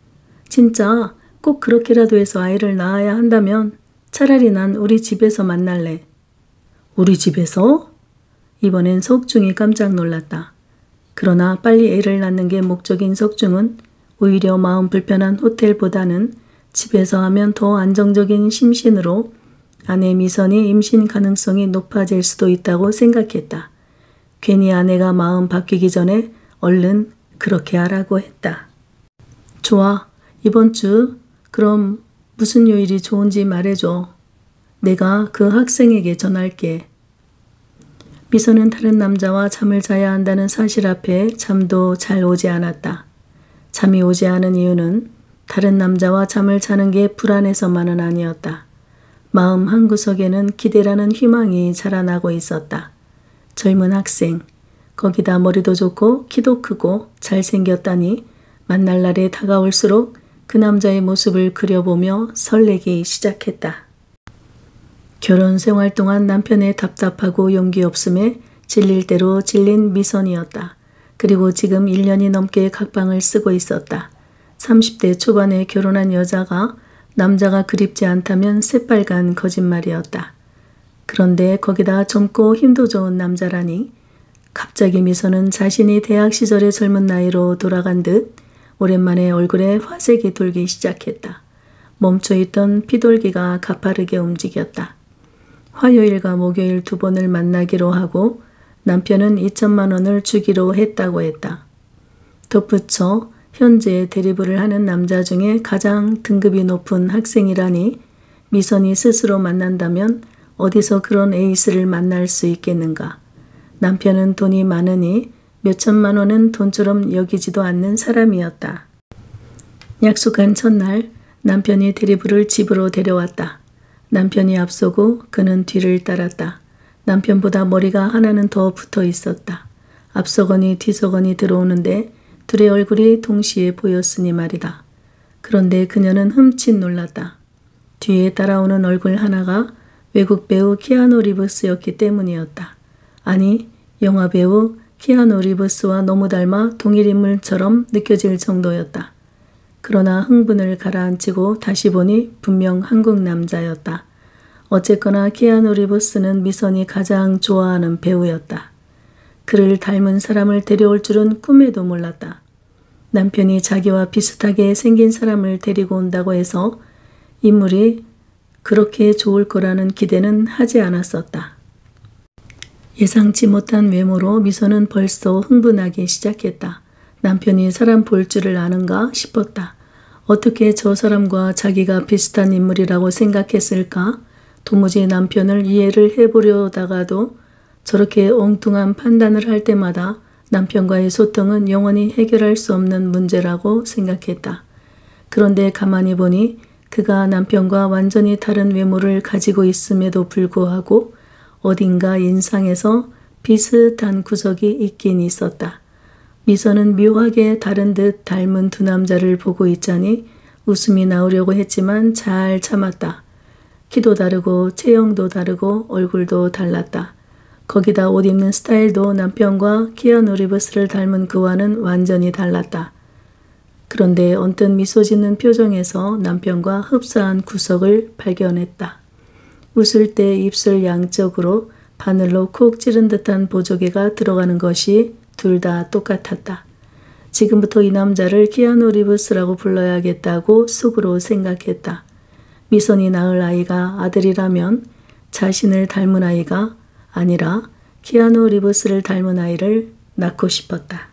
진짜 꼭 그렇게라도 해서 아이를 낳아야 한다면 차라리 난 우리 집에서 만날래. 우리 집에서? 이번엔 석중이 깜짝 놀랐다. 그러나 빨리 애를 낳는 게 목적인 석중은 오히려 마음 불편한 호텔보다는 집에서 하면 더 안정적인 심신으로 아내 미선이 임신 가능성이 높아질 수도 있다고 생각했다. 괜히 아내가 마음 바뀌기 전에 얼른 그렇게 하라고 했다. 좋아. 이번 주 그럼 무슨 요일이 좋은지 말해줘. 내가 그 학생에게 전할게. 미선은 다른 남자와 잠을 자야 한다는 사실 앞에 잠도 잘 오지 않았다. 잠이 오지 않은 이유는 다른 남자와 잠을 자는 게 불안해서만은 아니었다. 마음 한구석에는 기대라는 희망이 자라나고 있었다. 젊은 학생, 거기다 머리도 좋고 키도 크고 잘생겼다니 만날 날에 다가올수록 그 남자의 모습을 그려보며 설레기 시작했다. 결혼 생활 동안 남편의 답답하고 용기 없음에 질릴 대로 질린 미선이었다. 그리고 지금 1년이 넘게 각방을 쓰고 있었다. 30대 초반에 결혼한 여자가 남자가 그립지 않다면 새빨간 거짓말이었다. 그런데 거기다 젊고 힘도 좋은 남자라니 갑자기 미선은 자신이 대학 시절의 젊은 나이로 돌아간 듯 오랜만에 얼굴에 화색이 돌기 시작했다. 멈춰있던 피돌기가 가파르게 움직였다. 화요일과 목요일 2번을 만나기로 하고 남편은 2천만 원을 주기로 했다고 했다. 덧붙여 현재 대리부를 하는 남자 중에 가장 등급이 높은 학생이라니 미선이 스스로 만난다면 어디서 그런 에이스를 만날 수 있겠는가. 남편은 돈이 많으니 몇천만 원은 돈처럼 여기지도 않는 사람이었다. 약속한 첫날 남편이 대리부를 집으로 데려왔다. 남편이 앞서고 그는 뒤를 따랐다. 남편보다 머리가 하나는 더 붙어 있었다. 앞서거니 뒤서거니 들어오는데 둘의 얼굴이 동시에 보였으니 말이다. 그런데 그녀는 흠칫 놀랐다. 뒤에 따라오는 얼굴 하나가 외국 배우 키아누 리브스였기 때문이었다. 아니, 영화 배우 키아누 리브스와 너무 닮아 동일 인물처럼 느껴질 정도였다. 그러나 흥분을 가라앉히고 다시 보니 분명 한국 남자였다. 어쨌거나 키아누 리브스는 미선이 가장 좋아하는 배우였다. 그를 닮은 사람을 데려올 줄은 꿈에도 몰랐다. 남편이 자기와 비슷하게 생긴 사람을 데리고 온다고 해서 인물이 그렇게 좋을 거라는 기대는 하지 않았었다. 예상치 못한 외모로 미선은 벌써 흥분하기 시작했다. 남편이 사람 볼 줄을 아는가 싶었다. 어떻게 저 사람과 자기가 비슷한 인물이라고 생각했을까? 도무지 남편을 이해를 해보려다가도 저렇게 엉뚱한 판단을 할 때마다 남편과의 소통은 영원히 해결할 수 없는 문제라고 생각했다. 그런데 가만히 보니 그가 남편과 완전히 다른 외모를 가지고 있음에도 불구하고 어딘가 인상에서 비슷한 구석이 있긴 있었다. 미선은 묘하게 다른 듯 닮은 두 남자를 보고 있자니 웃음이 나오려고 했지만 잘 참았다. 키도 다르고 체형도 다르고 얼굴도 달랐다. 거기다 옷 입는 스타일도 남편과 키아누 리브스를 닮은 그와는 완전히 달랐다. 그런데 언뜻 미소 짓는 표정에서 남편과 흡사한 구석을 발견했다. 웃을 때 입술 양쪽으로 바늘로 콕 찌른 듯한 보조개가 들어가는 것이 둘 다 똑같았다. 지금부터 이 남자를 키아누 리브스라고 불러야겠다고 속으로 생각했다. 미선이 낳을 아이가 아들이라면 자신을 닮은 아이가 아니라 키아누 리브스를 닮은 아이를 낳고 싶었다.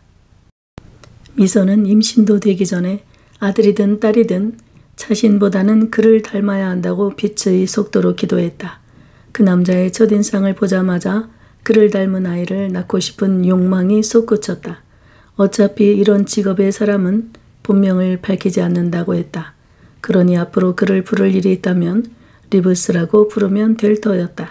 미선은 임신도 되기 전에 아들이든 딸이든 자신보다는 그를 닮아야 한다고 빛의 속도로 기도했다. 그 남자의 첫인상을 보자마자 그를 닮은 아이를 낳고 싶은 욕망이 솟구쳤다. 어차피 이런 직업의 사람은 본명을 밝히지 않는다고 했다. 그러니 앞으로 그를 부를 일이 있다면 리브스라고 부르면 될 터였다.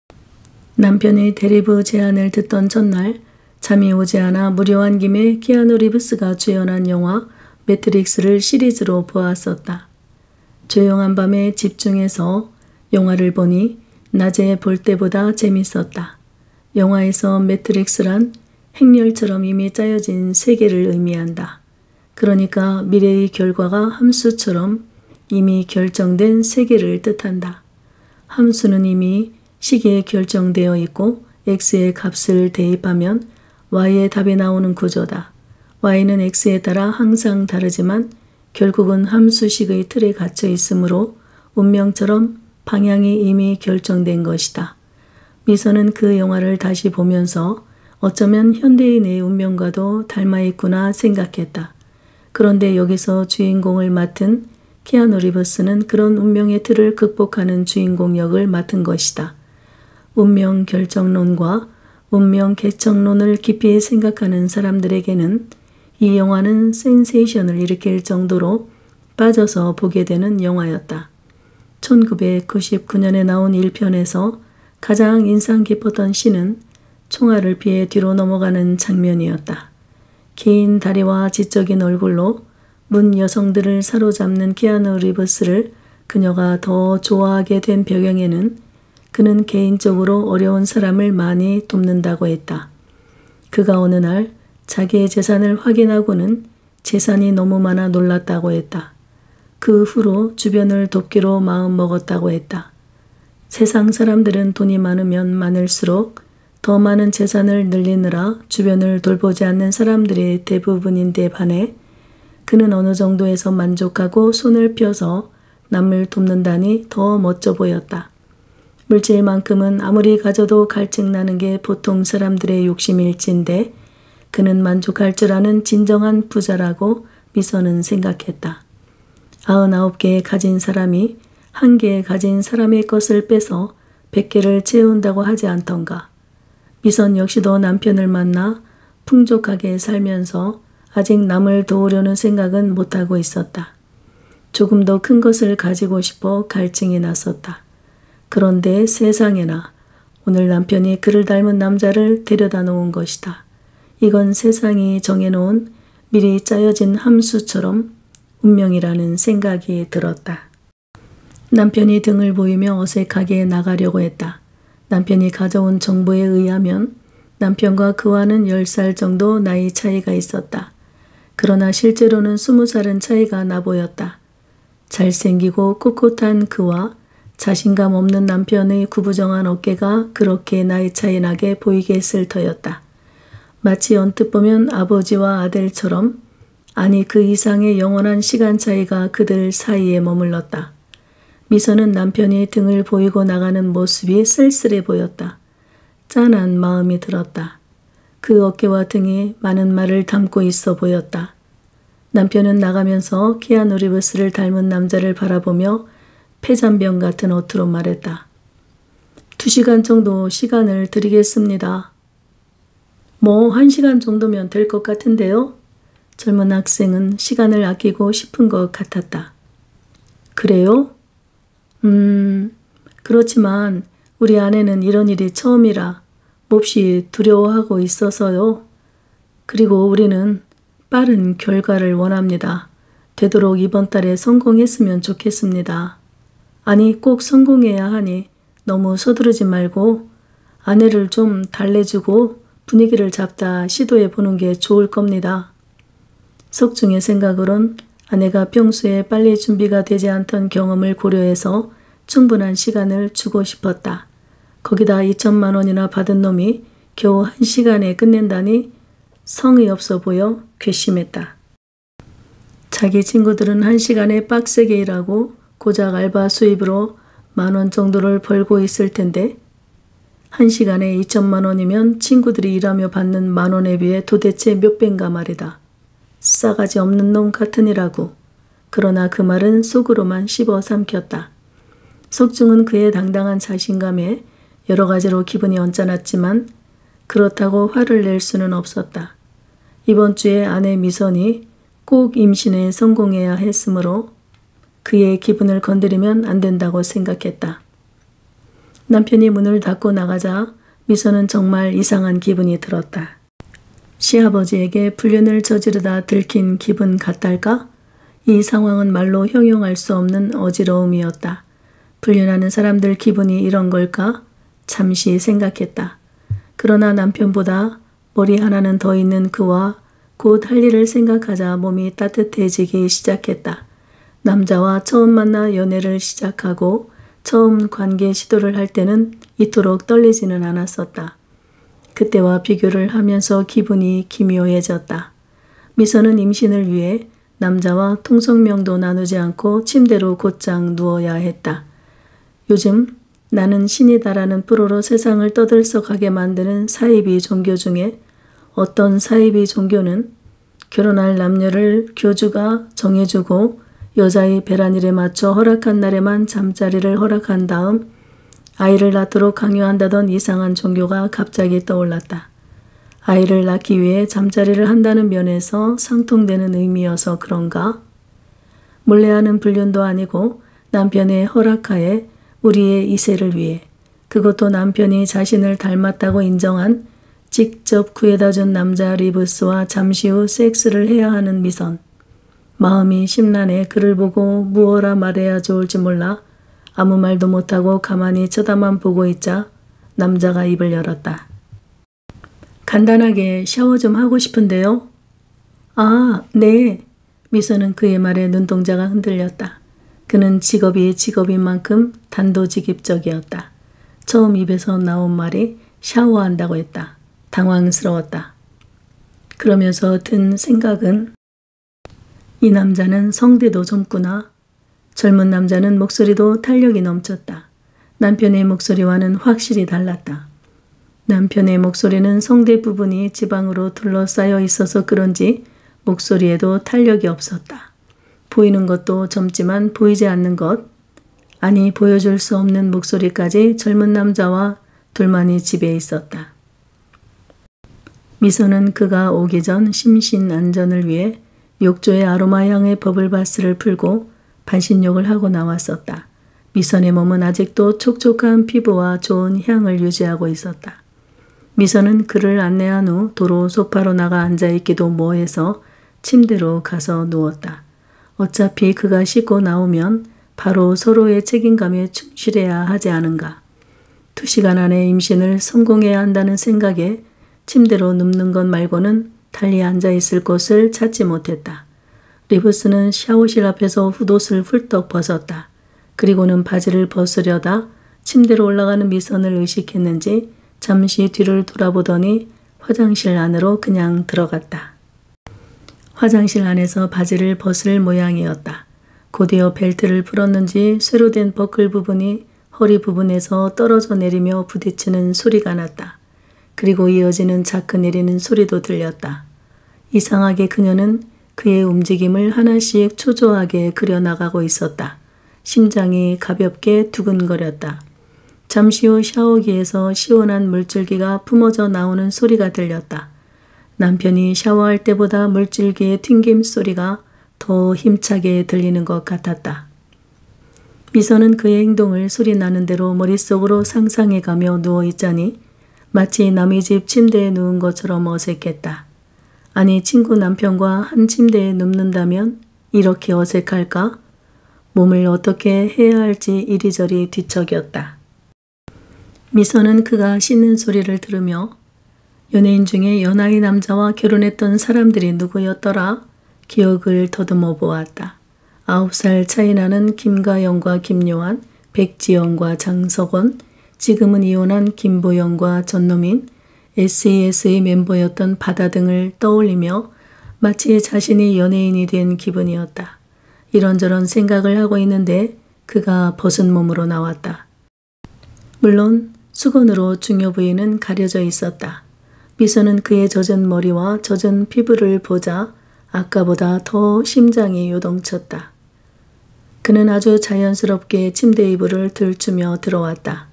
남편의 대리부 제안을 듣던 첫날 잠이 오지 않아 무료한 김에 키아누 리브스가 주연한 영화 매트릭스를 시리즈로 보았었다. 조용한 밤에 집중해서 영화를 보니 낮에 볼 때보다 재밌었다. 영화에서 매트릭스란 행렬처럼 이미 짜여진 세계를 의미한다. 그러니까 미래의 결과가 함수처럼 이미 결정된 세계를 뜻한다. 함수는 이미 시계에 결정되어 있고 x의 값을 대입하면 y의 답이 나오는 구조다. y는 x에 따라 항상 다르지만 결국은 함수식의 틀에 갇혀 있으므로 운명처럼 방향이 이미 결정된 것이다. 미선은 그 영화를 다시 보면서 어쩌면 현대인의 운명과도 닮아 있구나 생각했다. 그런데 여기서 주인공을 맡은 키아누 리브스는 그런 운명의 틀을 극복하는 주인공 역을 맡은 것이다. 운명 결정론과 운명 개척론을 깊이 생각하는 사람들에게는 이 영화는 센세이션을 일으킬 정도로 빠져서 보게 되는 영화였다. 1999년에 나온 1편에서 가장 인상 깊었던 씬은 총알을 피해 뒤로 넘어가는 장면이었다. 긴 다리와 지적인 얼굴로 문 여성들을 사로잡는 키아누 리브스를 그녀가 더 좋아하게 된 배경에는 그는 개인적으로 어려운 사람을 많이 돕는다고 했다. 그가 어느 날 자기의 재산을 확인하고는 재산이 너무 많아 놀랐다고 했다. 그 후로 주변을 돕기로 마음먹었다고 했다. 세상 사람들은 돈이 많으면 많을수록 더 많은 재산을 늘리느라 주변을 돌보지 않는 사람들이 대부분인데 반해 그는 어느 정도에서 만족하고 손을 펴서 남을 돕는다니 더 멋져 보였다. 물질만큼은 아무리 가져도 갈증나는 게 보통 사람들의 욕심일진데 그는 만족할 줄 아는 진정한 부자라고 미선은 생각했다. 99개 가진 사람이 1개 가진 사람의 것을 빼서 100개를 채운다고 하지 않던가. 미선 역시도 남편을 만나 풍족하게 살면서 아직 남을 도우려는 생각은 못하고 있었다. 조금 더 큰 것을 가지고 싶어 갈증이 났었다. 그런데 세상에나 오늘 남편이 그를 닮은 남자를 데려다 놓은 것이다. 이건 세상이 정해놓은 미리 짜여진 함수처럼 운명이라는 생각이 들었다. 남편이 등을 보이며 어색하게 나가려고 했다. 남편이 가져온 정보에 의하면 남편과 그와는 10살 정도 나이 차이가 있었다. 그러나 실제로는 20살은 차이가 나 보였다. 잘생기고 꼿꼿한 그와 자신감 없는 남편의 구부정한 어깨가 그렇게 나이 차이 나게 보이게 했을 터였다. 마치 언뜻 보면 아버지와 아들처럼, 아니 그 이상의 영원한 시간 차이가 그들 사이에 머물렀다. 미선은 남편이 등을 보이고 나가는 모습이 쓸쓸해 보였다. 짠한 마음이 들었다. 그 어깨와 등이 많은 말을 담고 있어 보였다. 남편은 나가면서 키아누 리브스를 닮은 남자를 바라보며 폐잔병 같은 어투로 말했다. 2시간 정도 시간을 드리겠습니다. 뭐 1시간 정도면 될 것 같은데요? 젊은 학생은 시간을 아끼고 싶은 것 같았다. 그래요? 그렇지만 우리 아내는 이런 일이 처음이라 몹시 두려워하고 있어서요. 그리고 우리는 빠른 결과를 원합니다. 되도록 이번 달에 성공했으면 좋겠습니다. 아니 꼭 성공해야 하니 너무 서두르지 말고 아내를 좀 달래주고 분위기를 잡다 시도해 보는 게 좋을 겁니다. 석중의 생각으론 아내가 평소에 빨리 준비가 되지 않던 경험을 고려해서 충분한 시간을 주고 싶었다. 거기다 2천만 원이나 받은 놈이 겨우 1시간에 끝낸다니 성의 없어 보여 괘씸했다. 자기 친구들은 1시간에 빡세게 일하고 고작 알바 수입으로 10,000원 정도를 벌고 있을 텐데 1시간에 2천만 원이면 친구들이 일하며 받는 10,000원에 비해 도대체 몇 배인가 말이다. 싸가지 없는 놈 같으니라고. 그러나 그 말은 속으로만 씹어 삼켰다. 석중은 그의 당당한 자신감에 여러 가지로 기분이 언짢았지만 그렇다고 화를 낼 수는 없었다. 이번 주에 아내 미선이 꼭 임신에 성공해야 했으므로 그의 기분을 건드리면 안 된다고 생각했다. 남편이 문을 닫고 나가자 미선은 정말 이상한 기분이 들었다. 시아버지에게 불륜을 저지르다 들킨 기분 같달까? 이 상황은 말로 형용할 수 없는 어지러움이었다. 불륜하는 사람들 기분이 이런 걸까? 잠시 생각했다. 그러나 남편보다 머리 하나는 더 있는 그와 곧 할 일을 생각하자 몸이 따뜻해지기 시작했다. 남자와 처음 만나 연애를 시작하고 처음 관계 시도를 할 때는 이토록 떨리지는 않았었다. 그때와 비교를 하면서 기분이 기묘해졌다. 미선은 임신을 위해 남자와 통성명도 나누지 않고 침대로 곧장 누워야 했다. 요즘 나는 신이다라는 프로로 세상을 떠들썩하게 만드는 사이비 종교 중에 어떤 사이비 종교는 결혼할 남녀를 교주가 정해주고 여자의 배란일에 맞춰 허락한 날에만 잠자리를 허락한 다음 아이를 낳도록 강요한다던 이상한 종교가 갑자기 떠올랐다. 아이를 낳기 위해 잠자리를 한다는 면에서 상통되는 의미여서 그런가? 몰래하는 불륜도 아니고 남편의 허락하에 우리의 이세를 위해, 그것도 남편이 자신을 닮았다고 인정한 직접 구해다 준 남자 리브스와 잠시 후 섹스를 해야 하는 미선. 마음이 심란해 그를 보고 무엇라 말해야 좋을지 몰라 아무 말도 못하고 가만히 쳐다만 보고 있자 남자가 입을 열었다. 간단하게 샤워 좀 하고 싶은데요. 아, 네. 미선은 그의 말에 눈동자가 흔들렸다. 그는 직업이 직업인 만큼 단도직입적이었다. 처음 입에서 나온 말이 샤워한다고 했다. 당황스러웠다. 그러면서 든 생각은 이 남자는 성대도 젊구나. 젊은 남자는 목소리도 탄력이 넘쳤다. 남편의 목소리와는 확실히 달랐다. 남편의 목소리는 성대 부분이 지방으로 둘러싸여 있어서 그런지 목소리에도 탄력이 없었다. 보이는 것도 젊지만 보이지 않는 것, 아니 보여줄 수 없는 목소리까지 젊은 남자와 둘만이 집에 있었다. 미선은 그가 오기 전 심신 안전을 위해 욕조에 아로마 향의 버블바스를 풀고 반신욕을 하고 나왔었다. 미선의 몸은 아직도 촉촉한 피부와 좋은 향을 유지하고 있었다. 미선은 그를 안내한 후 도로 소파로 나가 앉아있기도 뭐해서 침대로 가서 누웠다. 어차피 그가 씻고 나오면 바로 서로의 책임감에 충실해야 하지 않은가. 2시간 안에 임신을 성공해야 한다는 생각에 침대로 눕는 것 말고는 달리 앉아있을 곳을 찾지 못했다. 리브스는 샤워실 앞에서 훗옷을 훌떡 벗었다. 그리고는 바지를 벗으려다 침대로 올라가는 미선을 의식했는지 잠시 뒤를 돌아보더니 화장실 안으로 그냥 들어갔다. 화장실 안에서 바지를 벗을 모양이었다. 곧이어 벨트를 풀었는지 쇠로 된 버클 부분이 허리 부분에서 떨어져 내리며 부딪히는 소리가 났다. 그리고 이어지는 자크 내리는 소리도 들렸다. 이상하게 그녀는 그의 움직임을 하나씩 초조하게 그려나가고 있었다. 심장이 가볍게 두근거렸다. 잠시 후 샤워기에서 시원한 물줄기가 품어져 나오는 소리가 들렸다. 남편이 샤워할 때보다 물줄기의 튕김 소리가 더 힘차게 들리는 것 같았다. 미선은 그의 행동을 소리 나는 대로 머릿속으로 상상해가며 누워있자니 마치 남의 집 침대에 누운 것처럼 어색했다. 아니 친구 남편과 한 침대에 눕는다면 이렇게 어색할까? 몸을 어떻게 해야 할지 이리저리 뒤척였다. 미선은 그가 씻는 소리를 들으며 연예인 중에 연하의 남자와 결혼했던 사람들이 누구였더라? 기억을 더듬어 보았다. 9살 차이 나는 김가영과 김요한, 백지영과 장석원, 지금은 이혼한 김보영과 전노민, SES의 멤버였던 바다 등을 떠올리며 마치 자신이 연예인이 된 기분이었다. 이런저런 생각을 하고 있는데 그가 벗은 몸으로 나왔다. 물론 수건으로 중요 부위는 가려져 있었다. 미선은 그의 젖은 머리와 젖은 피부를 보자 아까보다 더 심장이 요동쳤다. 그는 아주 자연스럽게 침대 이불을 들추며 들어왔다.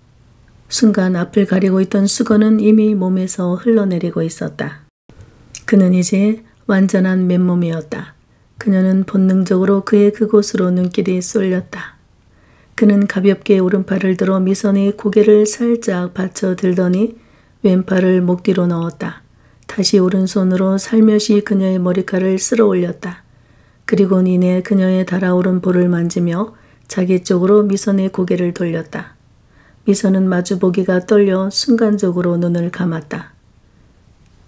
순간 앞을 가리고 있던 수건은 이미 몸에서 흘러내리고 있었다. 그는 이제 완전한 맨몸이었다. 그녀는 본능적으로 그의 그곳으로 눈길이 쏠렸다. 그는 가볍게 오른팔을 들어 미선의 고개를 살짝 받쳐 들더니 왼팔을 목 뒤로 넣었다. 다시 오른손으로 살며시 그녀의 머리카락을 쓸어 올렸다. 그리고 이내 그녀의 달아오른 볼을 만지며 자기 쪽으로 미선의 고개를 돌렸다. 미선은 마주보기가 떨려 순간적으로 눈을 감았다.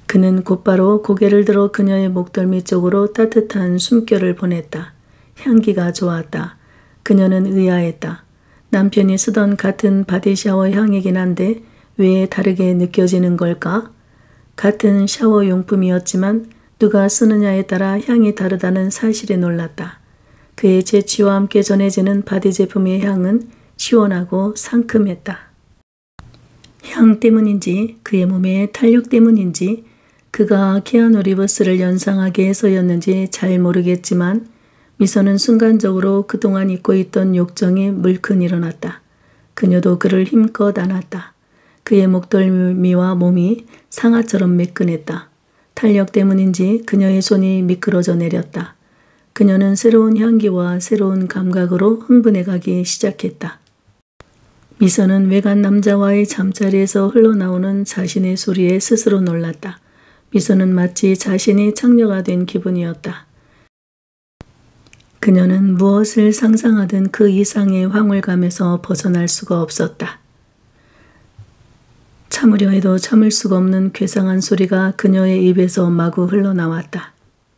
그는 곧바로 고개를 들어 그녀의 목덜미 쪽으로 따뜻한 숨결을 보냈다. 향기가 좋았다. 그녀는 의아했다. 남편이 쓰던 같은 바디샤워 향이긴 한데 왜 다르게 느껴지는 걸까? 같은 샤워 용품이었지만 누가 쓰느냐에 따라 향이 다르다는 사실에 놀랐다. 그의 재취와 함께 전해지는 바디 제품의 향은 시원하고 상큼했다. 향 때문인지 그의 몸의 탄력 때문인지 그가 키아누 리브스를 연상하게 해서였는지 잘 모르겠지만 미소는 순간적으로 그동안 잊고 있던 욕정이 물씬 일어났다. 그녀도 그를 힘껏 안았다. 그의 목덜미와 몸이 상아처럼 매끈했다. 탄력 때문인지 그녀의 손이 미끄러져 내렸다. 그녀는 새로운 향기와 새로운 감각으로 흥분해가기 시작했다. 미소는 외간 남자와의 잠자리에서 흘러나오는 자신의 소리에 스스로 놀랐다. 미소는 마치 자신이 창녀가 된 기분이었다. 그녀는 무엇을 상상하든 그 이상의 황홀감에서 벗어날 수가 없었다. 참으려 해도 참을 수가 없는 괴상한 소리가 그녀의 입에서 마구 흘러나왔다.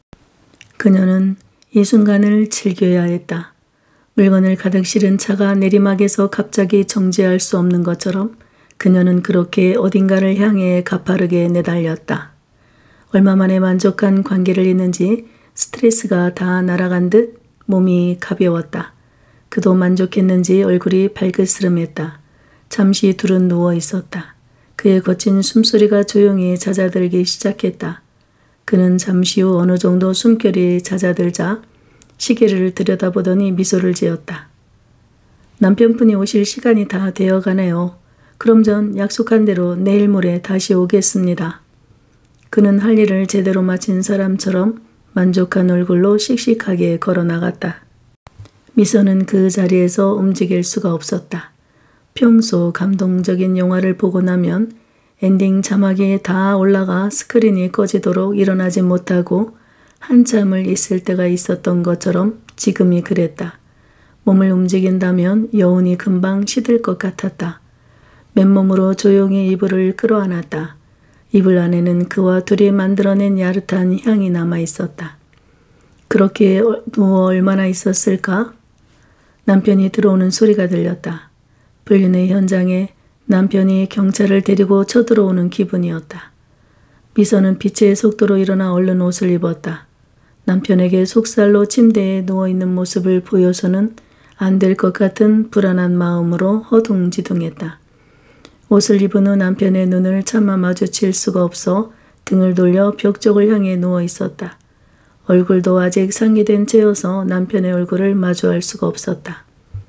그녀는 이 순간을 즐겨야 했다. 물건을 가득 실은 차가 내리막에서 갑자기 정지할 수 없는 것처럼 그녀는 그렇게 어딘가를 향해 가파르게 내달렸다. 얼마 만에 만족한 관계를 했는지 스트레스가 다 날아간 듯 몸이 가벼웠다. 그도 만족했는지 얼굴이 발그스름했다. 잠시 둘은 누워 있었다. 그의 거친 숨소리가 조용히 잦아들기 시작했다. 그는 잠시 후 어느 정도 숨결이 잦아들자 시계를 들여다보더니 미소를 지었다. 남편분이 오실 시간이 다 되어가네요. 그럼 전 약속한 대로 내일 모레 다시 오겠습니다. 그는 할 일을 제대로 마친 사람처럼 만족한 얼굴로 씩씩하게 걸어나갔다. 미소는 그 자리에서 움직일 수가 없었다. 평소 감동적인 영화를 보고 나면 엔딩 자막이 다 올라가 스크린이 꺼지도록 일어나지 못하고 한참을 있을 때가 있었던 것처럼 지금이 그랬다. 몸을 움직인다면 여운이 금방 시들 것 같았다. 맨몸으로 조용히 이불을 끌어안았다. 이불 안에는 그와 둘이 만들어낸 야릇한 향이 남아 있었다. 그렇게 누워 얼마나 있었을까? 남편이 들어오는 소리가 들렸다. 불륜의 현장에 남편이 경찰을 데리고 쳐들어오는 기분이었다. 미소는 빛의 속도로 일어나 얼른 옷을 입었다. 남편에게 속살로 침대에 누워있는 모습을 보여서는 안 될 것 같은 불안한 마음으로 허둥지둥했다. 옷을 입은 후 남편의 눈을 차마 마주칠 수가 없어 등을 돌려 벽 쪽을 향해 누워 있었다. 얼굴도 아직 상기된 채여서 남편의 얼굴을 마주할 수가 없었다.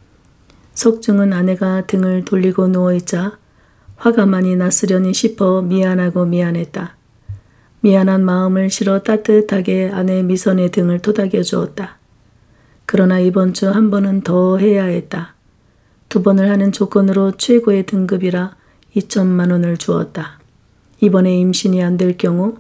석중은 아내가 등을 돌리고 누워있자 화가 많이 났으려니 싶어 미안하고 미안했다. 미안한 마음을 실어 따뜻하게 아내 미선의 등을 토닥여 주었다. 그러나 이번 주 한 번은 더 해야 했다. 2번을 하는 조건으로 최고의 등급이라 2천만 원을 주었다. 이번에 임신이 안 될 경우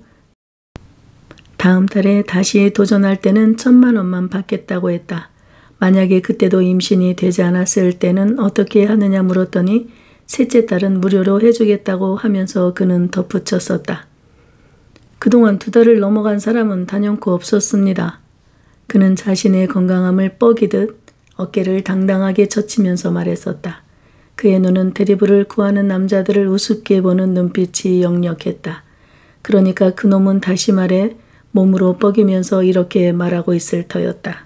다음 달에 다시 도전할 때는 1,000만 원만 받겠다고 했다. 만약에 그때도 임신이 되지 않았을 때는 어떻게 하느냐 물었더니 셋째 딸은 무료로 해주겠다고 하면서 그는 덧붙였었다. 그동안 2달을 넘어간 사람은 단연코 없었습니다. 그는 자신의 건강함을 뻐기듯 어깨를 당당하게 젖히면서 말했었다. 그의 눈은 대리부를 구하는 남자들을 우습게 보는 눈빛이 역력했다. 그러니까 그놈은 다시 말해 몸으로 뻐기면서 이렇게 말하고 있을 터였다.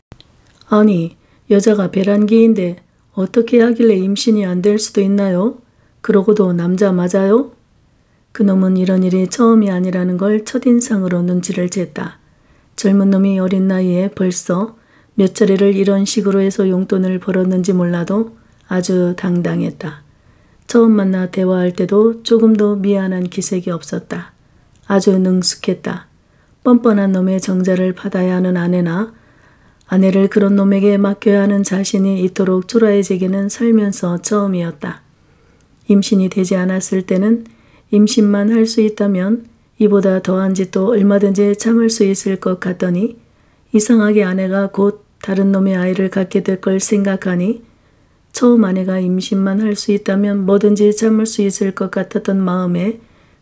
아니, 여자가 배란기인데 어떻게 하길래 임신이 안 될 수도 있나요? 그러고도 남자 맞아요? 그놈은 이런 일이 처음이 아니라는 걸 첫인상으로 눈치를 챘다. 젊은 놈이 어린 나이에 벌써 몇 차례를 이런 식으로 해서 용돈을 벌었는지 몰라도 아주 당당했다. 처음 만나 대화할 때도 조금도 미안한 기색이 없었다. 아주 능숙했다. 뻔뻔한 놈의 정자를 받아야 하는 아내나 아내를 그런 놈에게 맡겨야 하는 자신이 이토록 초라해지기는 살면서 처음이었다. 임신이 되지 않았을 때는 임신만 할 수 있다면 이보다 더한 짓도 얼마든지 참을 수 있을 것 같더니 이상하게 아내가 곧 다른 놈의 아이를 갖게 될 걸 생각하니 처음 아내가 임신만 할 수 있다면 뭐든지 참을 수 있을 것 같았던 마음에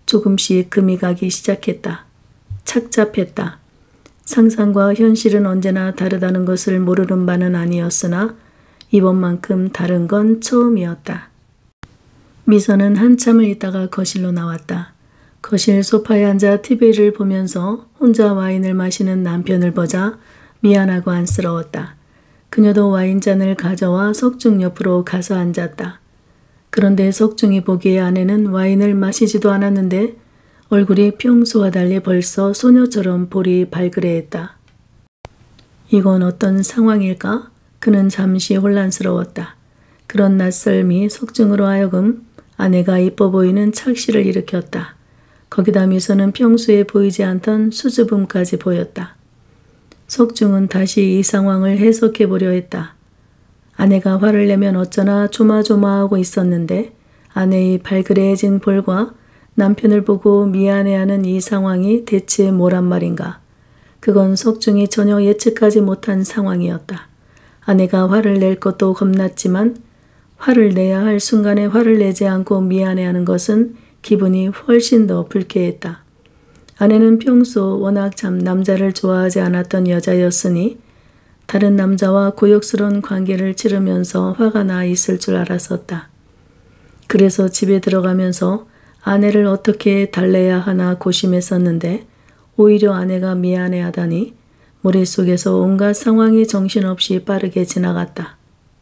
조금씩 금이 가기 시작했다. 착잡했다. 상상과 현실은 언제나 다르다는 것을 모르는 바는 아니었으나 이번만큼 다른 건 처음이었다. 미선은 한참을 있다가 거실로 나왔다. 거실 소파에 앉아 TV를 보면서 혼자 와인을 마시는 남편을 보자 미안하고 안쓰러웠다. 그녀도 와인잔을 가져와 석중 옆으로 가서 앉았다. 그런데 석중이 보기에 아내는 와인을 마시지도 않았는데 얼굴이 평소와 달리 벌써 소녀처럼 볼이 발그레했다. 이건 어떤 상황일까? 그는 잠시 혼란스러웠다. 그런 낯설미 석중으로 하여금 아내가 이뻐 보이는 착시를 일으켰다. 거기다 미소는 평소에 보이지 않던 수줍음까지 보였다. 석중은 다시 이 상황을 해석해 보려 했다. 아내가 화를 내면 어쩌나 조마조마하고 있었는데 아내의 발그레해진 볼과 남편을 보고 미안해하는 이 상황이 대체 뭐란 말인가. 그건 석중이 전혀 예측하지 못한 상황이었다. 아내가 화를 낼 것도 겁났지만 화를 내야 할 순간에 화를 내지 않고 미안해하는 것은 기분이 훨씬 더 불쾌했다. 아내는 평소 워낙 참 남자를 좋아하지 않았던 여자였으니 다른 남자와 고역스러운 관계를 치르면서 화가 나 있을 줄 알았었다. 그래서 집에 들어가면서 아내를 어떻게 달래야 하나 고심했었는데 오히려 아내가 미안해하다니 머릿속에서 온갖 상황이 정신없이 빠르게 지나갔다.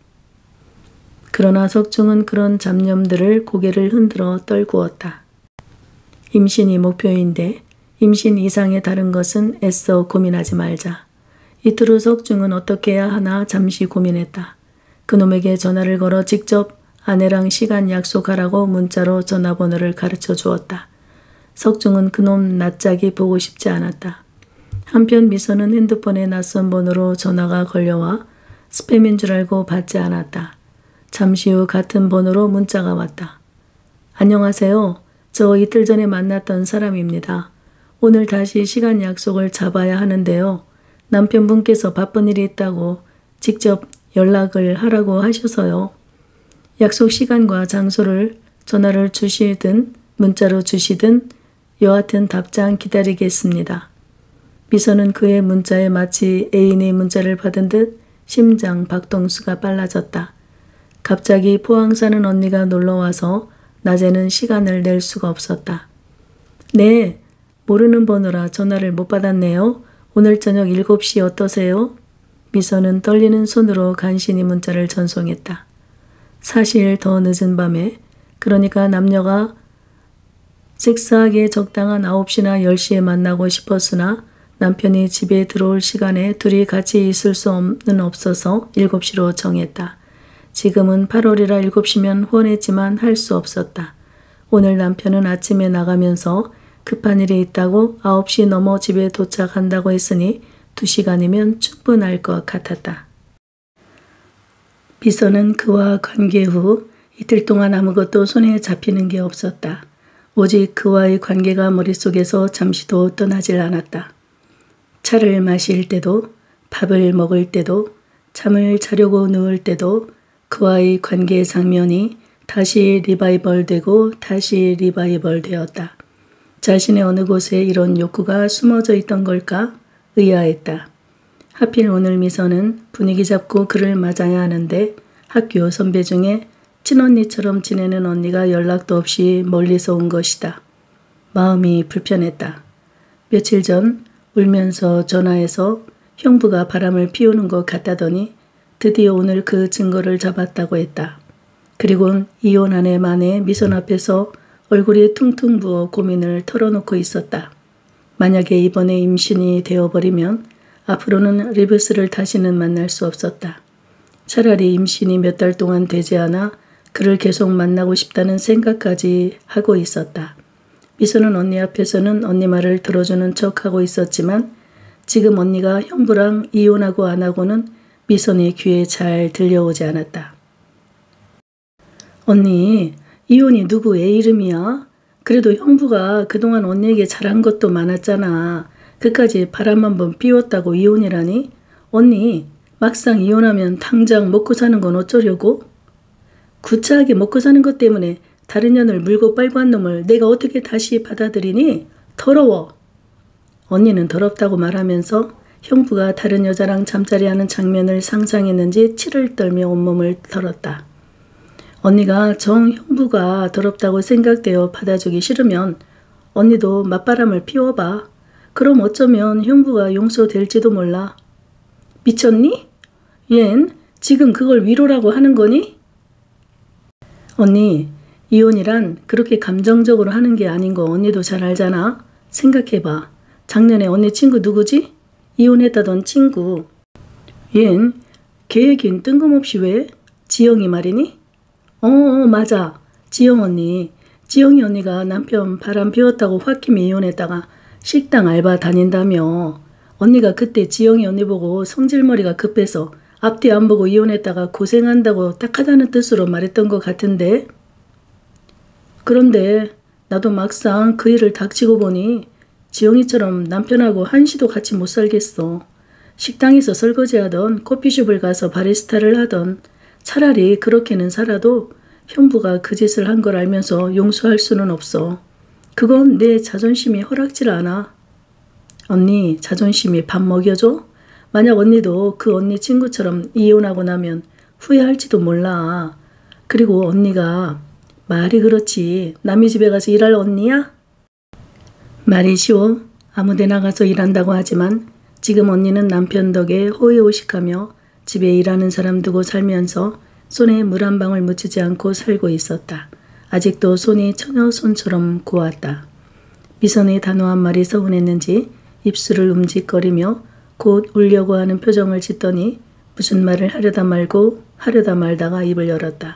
그러나 석중은 그런 잡념들을 고개를 흔들어 떨구었다. 임신이 목표인데 임신 이상의 다른 것은 애써 고민하지 말자. 이틀 후 석중은 어떻게 해야 하나 잠시 고민했다. 그놈에게 전화를 걸어 직접 아내랑 시간 약속하라고 문자로 전화번호를 가르쳐 주었다. 석중은 그놈 낯짝이 보고 싶지 않았다. 한편 미선은 핸드폰에 낯선 번호로 전화가 걸려와 스팸인 줄 알고 받지 않았다. 잠시 후 같은 번호로 문자가 왔다. 안녕하세요. 저 이틀 전에 만났던 사람입니다. 오늘 다시 시간 약속을 잡아야 하는데요. 남편분께서 바쁜 일이 있다고 직접 연락을 하라고 하셔서요. 약속 시간과 장소를 전화를 주시든 문자로 주시든 여하튼 답장 기다리겠습니다. 미선은 그의 문자에 마치 애인의 문자를 받은 듯 심장 박동수가 빨라졌다. 갑자기 포항 사는 언니가 놀러와서 낮에는 시간을 낼 수가 없었다. 네, 모르는 번호라 전화를 못 받았네요. 오늘 저녁 7시 어떠세요? 미선은 떨리는 손으로 간신히 문자를 전송했다. 사실 더 늦은 밤에, 그러니까 남녀가 섹스하기에 적당한 9시나 10시에 만나고 싶었으나 남편이 집에 들어올 시간에 둘이 같이 있을 수는 없어서 7시로 정했다. 지금은 8월이라 7시면 후원했지만 할 수 없었다. 오늘 남편은 아침에 나가면서 급한 일이 있다고 9시 넘어 집에 도착한다고 했으니 2시간이면 충분할 것 같았다. 미선은 그와 관계 후 이틀 동안 아무것도 손에 잡히는 게 없었다. 오직 그와의 관계가 머릿속에서 잠시도 떠나질 않았다. 차를 마실 때도, 밥을 먹을 때도, 잠을 자려고 누울 때도 그와의 관계 장면이 다시 리바이벌되고 다시 리바이벌되었다. 자신의 어느 곳에 이런 욕구가 숨어져 있던 걸까 의아했다. 하필 오늘 미선은 분위기 잡고 그를 맞아야 하는데 학교 선배 중에 친언니처럼 지내는 언니가 연락도 없이 멀리서 온 것이다. 마음이 불편했다. 며칠 전 울면서 전화해서 형부가 바람을 피우는 것 같다더니 드디어 오늘 그 증거를 잡았다고 했다. 그리곤 이혼 한 해 만에 미선 앞에서 얼굴이 퉁퉁 부어 고민을 털어놓고 있었다. 만약에 이번에 임신이 되어버리면 앞으로는 리브스를 다시는 만날 수 없었다. 차라리 임신이 몇 달 동안 되지 않아 그를 계속 만나고 싶다는 생각까지 하고 있었다. 미선은 언니 앞에서는 언니 말을 들어주는 척하고 있었지만 지금 언니가 형부랑 이혼하고 안 하고는 미선의 귀에 잘 들려오지 않았다. 언니, 이혼이 누구 애 이름이야? 그래도 형부가 그동안 언니에게 잘한 것도 많았잖아. 그까지 바람 한번 피웠다고 이혼이라니? 언니, 막상 이혼하면 당장 먹고 사는 건 어쩌려고? 구차하게 먹고 사는 것 때문에 다른 년을 물고 빨고 한 놈을 내가 어떻게 다시 받아들이니? 더러워. 언니는 더럽다고 말하면서 형부가 다른 여자랑 잠자리하는 장면을 상상했는지 치를 떨며 온몸을 털었다. 언니가 정 형부가 더럽다고 생각되어 받아주기 싫으면 언니도 맞바람을 피워봐. 그럼 어쩌면 형부가 용서될지도 몰라. 미쳤니? 얜 지금 그걸 위로라고 하는 거니? 언니, 이혼이란 그렇게 감정적으로 하는 게 아닌 거 언니도 잘 알잖아. 생각해봐. 작년에 언니 친구 누구지? 이혼했다던 친구. 얜 걔 얘긴 뜬금없이 왜? 지영이 말이니? 맞아. 지영 언니. 지영이 언니가 남편 바람 피웠다고 홧김에 이혼했다가 식당 알바 다닌다며. 언니가 그때 지영이 언니 보고 성질머리가 급해서 앞뒤 안 보고 이혼했다가 고생한다고 딱하다는 뜻으로 말했던 것 같은데. 그런데 나도 막상 그 일을 닥치고 보니 지영이처럼 남편하고 한시도 같이 못 살겠어. 식당에서 설거지하던 커피숍을 가서 바리스타를 하던 차라리 그렇게는 살아도 형부가 그 짓을 한 걸 알면서 용서할 수는 없어. 그건 내 자존심이 허락질 않아. 언니 자존심이 밥 먹여줘? 만약 언니도 그 언니 친구처럼 이혼하고 나면 후회할지도 몰라. 그리고 언니가 말이 그렇지 남의 집에 가서 일할 언니야? 말이 쉬워. 아무데나 가서 일한다고 하지만 지금 언니는 남편 덕에 호의호식하며 집에 일하는 사람 두고 살면서 손에 물 한 방울 묻히지 않고 살고 있었다. 아직도 손이 처녀 손처럼 고왔다. 미선의 단호한 말이 서운했는지 입술을 움직거리며 곧 울려고 하는 표정을 짓더니 무슨 말을 하려다 말고 하려다 말다가 입을 열었다.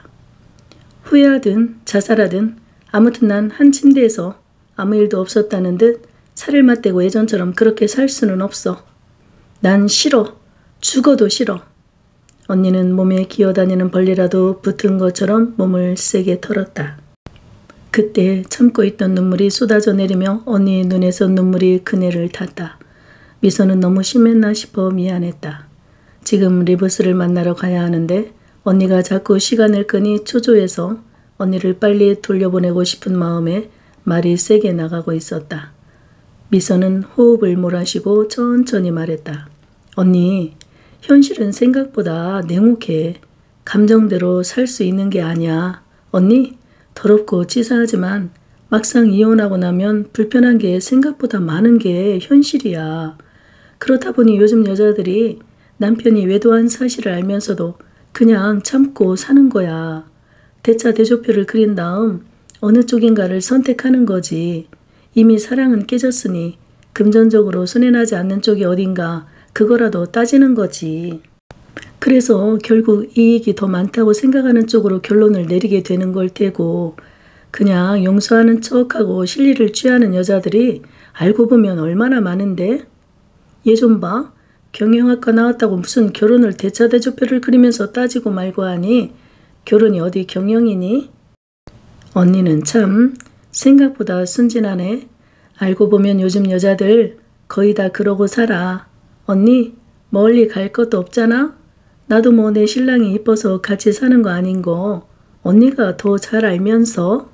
후회하든 자살하든 아무튼 난 한 침대에서 아무 일도 없었다는 듯 살을 맞대고 예전처럼 그렇게 살 수는 없어. 난 싫어. 죽어도 싫어. 언니는 몸에 기어다니는 벌레라도 붙은 것처럼 몸을 세게 털었다. 그때 참고 있던 눈물이 쏟아져 내리며 언니의 눈에서 눈물이 그네를 탔다. 미소는 너무 심했나 싶어 미안했다. 지금 리브스를 만나러 가야 하는데 언니가 자꾸 시간을 끄니 초조해서 언니를 빨리 돌려보내고 싶은 마음에 말이 세게 나가고 있었다. 미선은 호흡을 몰아쉬고 천천히 말했다. 언니, 현실은 생각보다 냉혹해. 감정대로 살 수 있는 게 아니야. 언니, 더럽고 치사하지만 막상 이혼하고 나면 불편한 게 생각보다 많은 게 현실이야. 그렇다 보니 요즘 여자들이 남편이 외도한 사실을 알면서도 그냥 참고 사는 거야. 대차 대조표를 그린 다음 어느 쪽인가를 선택하는 거지. 이미 사랑은 깨졌으니 금전적으로 손해나지 않는 쪽이 어딘가 그거라도 따지는 거지. 그래서 결국 이익이 더 많다고 생각하는 쪽으로 결론을 내리게 되는 걸 테고 그냥 용서하는 척하고 실리를 취하는 여자들이 알고 보면 얼마나 많은데? 얘 좀 봐. 경영학과 나왔다고 무슨 결혼을 대차대조표를 그리면서 따지고 말고 하니 결혼이 어디 경영이니? 언니는 참 생각보다 순진하네. 알고 보면 요즘 여자들 거의 다 그러고 살아. 언니 멀리 갈 것도 없잖아? 나도 뭐 내 신랑이 이뻐서 같이 사는 거 아닌 거 언니가 더 잘 알면서.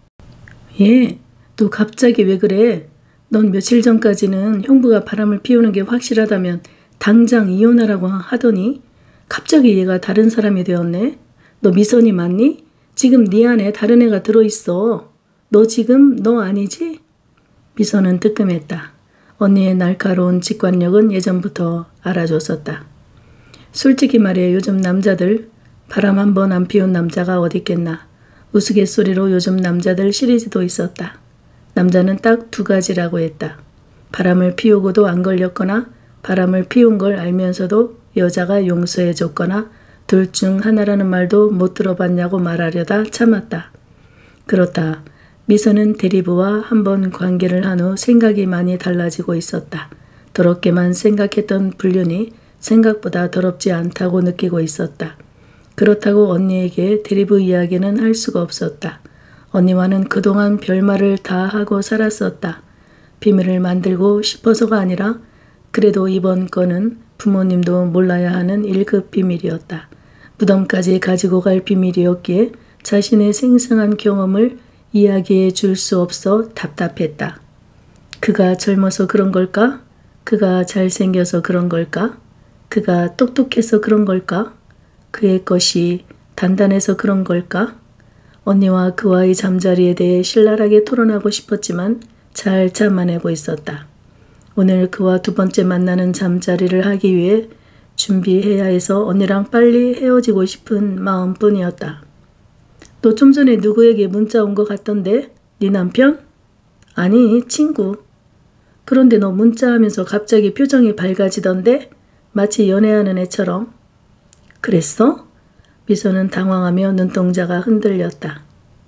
얘, 너 갑자기 왜 그래? 넌 며칠 전까지는 형부가 바람을 피우는 게 확실하다면 당장 이혼하라고 하더니 갑자기 얘가 다른 사람이 되었네? 너 미선이 맞니? 지금 네 안에 다른 애가 들어있어. 너 지금 너 아니지? 미선은 뜨끔했다. 언니의 날카로운 직관력은 예전부터 알아줬었다. 솔직히 말해 요즘 남자들 바람 한 번 안 피운 남자가 어딨겠나. 우스갯소리로 요즘 남자들 시리즈도 있었다. 남자는 딱 두 가지라고 했다. 바람을 피우고도 안 걸렸거나 바람을 피운 걸 알면서도 여자가 용서해줬거나 둘 중 하나라는 말도 못 들어봤냐고 말하려다 참았다. 그렇다. 미선은 대리부와 한번 관계를 한 후 생각이 많이 달라지고 있었다. 더럽게만 생각했던 불륜이 생각보다 더럽지 않다고 느끼고 있었다. 그렇다고 언니에게 대리부 이야기는 할 수가 없었다. 언니와는 그동안 별말을 다 하고 살았었다. 비밀을 만들고 싶어서가 아니라 그래도 이번 건은 부모님도 몰라야 하는 1급 비밀이었다. 무덤까지 가지고 갈 비밀이었기에 자신의 생생한 경험을 이야기해 줄 수 없어 답답했다. 그가 젊어서 그런 걸까? 그가 잘생겨서 그런 걸까? 그가 똑똑해서 그런 걸까? 그의 것이 단단해서 그런 걸까? 언니와 그와의 잠자리에 대해 신랄하게 토론하고 싶었지만 잘 참아내고 있었다. 오늘 그와 두 번째 만나는 잠자리를 하기 위해 준비해야 해서 언니랑 빨리 헤어지고 싶은 마음뿐이었다. 너 좀 전에 누구에게 문자 온 것 같던데? 네 남편? 아니, 친구. 그런데 너 문자하면서 갑자기 표정이 밝아지던데? 마치 연애하는 애처럼. 그랬어? 미소는 당황하며 눈동자가 흔들렸다.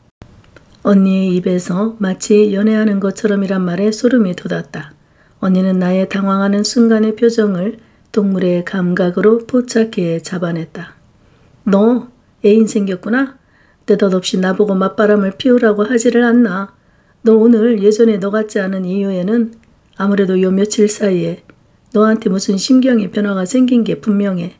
언니의 입에서 마치 연애하는 것처럼이란 말에 소름이 돋았다. 언니는 나의 당황하는 순간의 표정을 동물의 감각으로 포착해 잡아냈다. 너 애인 생겼구나? 느닷없이 나보고 맞바람을 피우라고 하지를 않나. 너 오늘 예전에 너 같지 않은 이유에는 아무래도 요 며칠 사이에 너한테 무슨 심경의 변화가 생긴 게 분명해.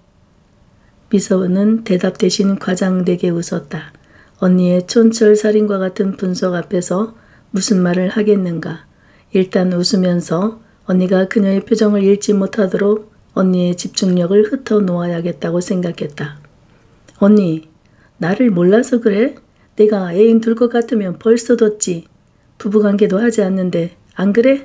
미서는 대답 대신 과장되게 웃었다. 언니의 촌철살인과 같은 분석 앞에서 무슨 말을 하겠는가. 일단 웃으면서 언니가 그녀의 표정을 읽지 못하도록 언니의 집중력을 흩어놓아야겠다고 생각했다. 언니, 나를 몰라서 그래? 내가 애인 둘 것 같으면 벌써 뒀지. 부부관계도 하지 않는데 안 그래?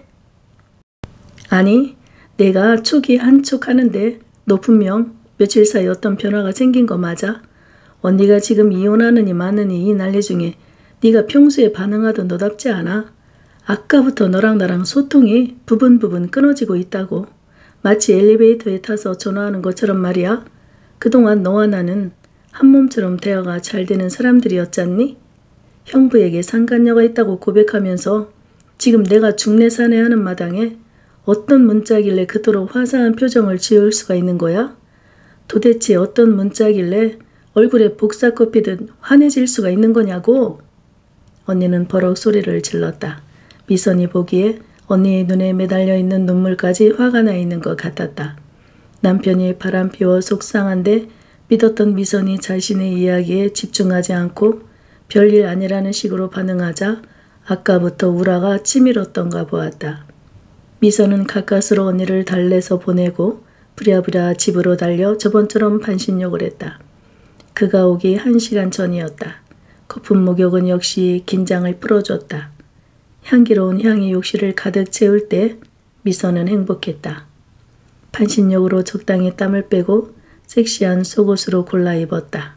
아니, 내가 촉이 한 촉 하는데 너 분명 며칠 사이 어떤 변화가 생긴 거 맞아? 언니가 지금 이혼하느니 마느니 이 난리 중에 네가 평소에 반응하던 너답지 않아? 아까부터 너랑 나랑 소통이 부분 끊어지고 있다고. 마치 엘리베이터에 타서 전화하는 것처럼 말이야. 그동안 너와 나는 한 몸처럼 대화가 잘 되는 사람들이었잖니? 형부에게 상간녀가 있다고 고백하면서 지금 내가 중내사내하는 마당에 어떤 문자길래 그토록 화사한 표정을 지을 수가 있는 거야? 도대체 어떤 문자길래 얼굴에 복사꽃 피듯 환해질 수가 있는 거냐고? 언니는 버럭 소리를 질렀다. 미선이 보기에 언니의 눈에 매달려 있는 눈물까지 화가 나 있는 것 같았다. 남편이 바람피워 속상한데 믿었던 미선이 자신의 이야기에 집중하지 않고 별일 아니라는 식으로 반응하자 아까부터 우라가 치밀었던가 보았다. 미선은 가까스로 언니를 달래서 보내고 부랴부랴 집으로 달려 저번처럼 반신욕을 했다. 그가 오기 1시간 전이었다. 거품 목욕은 역시 긴장을 풀어줬다. 향기로운 향이 욕실을 가득 채울 때 미선은 행복했다. 반신욕으로 적당히 땀을 빼고 섹시한 속옷으로 골라 입었다.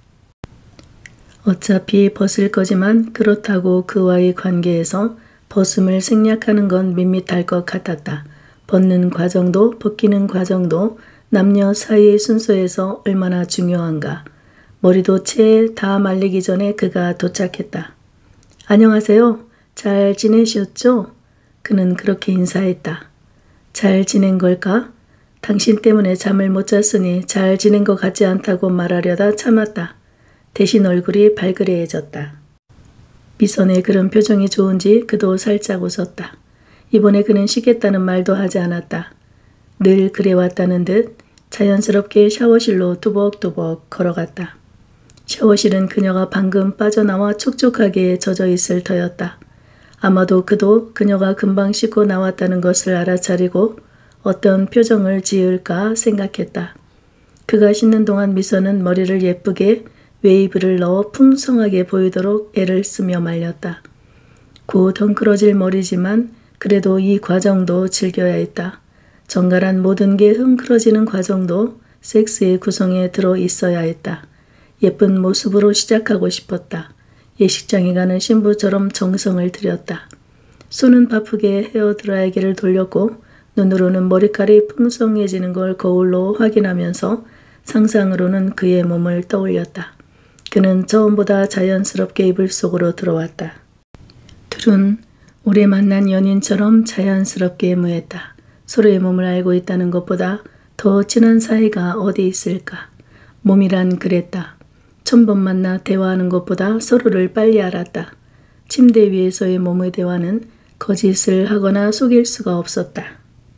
어차피 벗을 거지만 그렇다고 그와의 관계에서 벗음을 생략하는 건 밋밋할 것 같았다. 벗는 과정도 벗기는 과정도 남녀 사이의 순서에서 얼마나 중요한가. 머리도 채 다 말리기 전에 그가 도착했다. 안녕하세요. 잘 지내셨죠? 그는 그렇게 인사했다. 잘 지낸 걸까? 당신 때문에 잠을 못 잤으니 잘 지낸 것 같지 않다고 말하려다 참았다. 대신 얼굴이 발그레해졌다. 미선의 그런 표정이 좋은지 그도 살짝 웃었다. 이번에 그는 쉬겠다는 말도 하지 않았다. 늘 그래왔다는 듯 자연스럽게 샤워실로 두벅두벅 걸어갔다. 샤워실은 그녀가 방금 빠져나와 촉촉하게 젖어 있을 터였다. 아마도 그도 그녀가 금방 씻고 나왔다는 것을 알아차리고 어떤 표정을 지을까 생각했다. 그가 씻는 동안 미선은 머리를 예쁘게 웨이브를 넣어 풍성하게 보이도록 애를 쓰며 말렸다. 곧 헝클어질 머리지만 그래도 이 과정도 즐겨야 했다. 정갈한 모든 게 흥그러지는 과정도 섹스의 구성에 들어 있어야 했다. 예쁜 모습으로 시작하고 싶었다. 예식장에 가는 신부처럼 정성을 들였다. 손은 바쁘게 헤어드라이기를 돌렸고 눈으로는 머리칼이 풍성해지는 걸 거울로 확인하면서 상상으로는 그의 몸을 떠올렸다. 그는 처음보다 자연스럽게 이불 속으로 들어왔다. 둘은 오래 만난 연인처럼 자연스럽게 무했다. 서로의 몸을 알고 있다는 것보다 더 친한 사이가 어디 있을까. 몸이란 그랬다. 처음 만나 대화하는 것보다 서로를 빨리 알았다. 침대 위에서의 몸의 대화는 거짓을 하거나 속일 수가 없었다.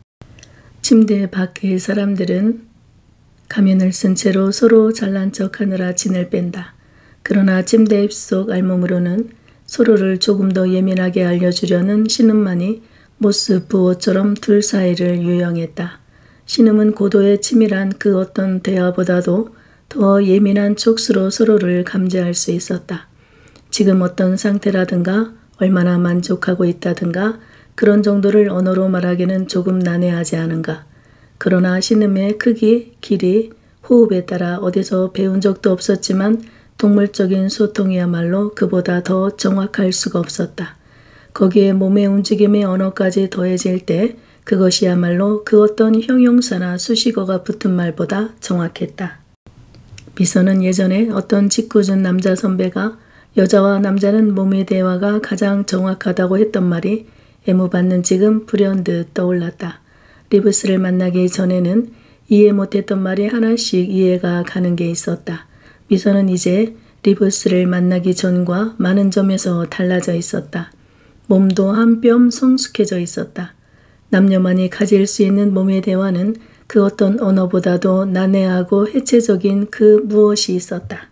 침대 밖의 사람들은 가면을 쓴 채로 서로 잘난 척하느라 진을 뺀다. 그러나 침대 입속 알몸으로는 서로를 조금 더 예민하게 알려주려는 신음만이 모스 부호처럼 둘 사이를 유영했다. 신음은 고도의 치밀한 그 어떤 대화보다도 더 예민한 촉수로 서로를 감지할 수 있었다. 지금 어떤 상태라든가 얼마나 만족하고 있다든가 그런 정도를 언어로 말하기는 조금 난해하지 않은가. 그러나 신음의 크기, 길이, 호흡에 따라 어디서 배운 적도 없었지만 동물적인 소통이야말로 그보다 더 정확할 수가 없었다. 거기에 몸의 움직임의 언어까지 더해질 때 그것이야말로 그 어떤 형용사나 수식어가 붙은 말보다 정확했다. 미선은 예전에 어떤 짓궂은 남자 선배가 여자와 남자는 몸의 대화가 가장 정확하다고 했던 말이 애무받는 지금 불현듯 떠올랐다. 리브스를 만나기 전에는 이해 못했던 말이 하나씩 이해가 가는 게 있었다. 미선은 이제 리브스를 만나기 전과 많은 점에서 달라져 있었다. 몸도 한 뼘 성숙해져 있었다. 남녀만이 가질 수 있는 몸의 대화는 그 어떤 언어보다도 난해하고 해체적인 그 무엇이 있었다.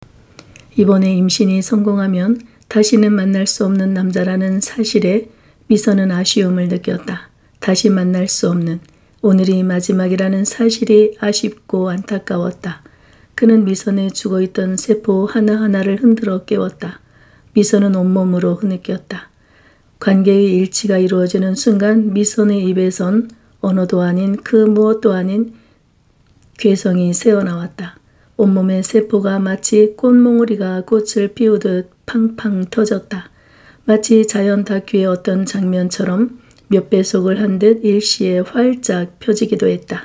이번에 임신이 성공하면 다시는 만날 수 없는 남자라는 사실에 미선은 아쉬움을 느꼈다. 다시 만날 수 없는, 오늘이 마지막이라는 사실이 아쉽고 안타까웠다. 그는 미선에 죽어있던 세포 하나하나를 흔들어 깨웠다. 미선은 온몸으로 흐느꼈다. 관계의 일치가 이루어지는 순간 미선의 입에선 언어도 아닌 그 무엇도 아닌 괴성이 새어나왔다. 온몸의 세포가 마치 꽃몽우리가 꽃을 피우듯 팡팡 터졌다. 마치 자연 다큐의 어떤 장면처럼 몇 배속을 한 듯 일시에 활짝 펴지기도 했다.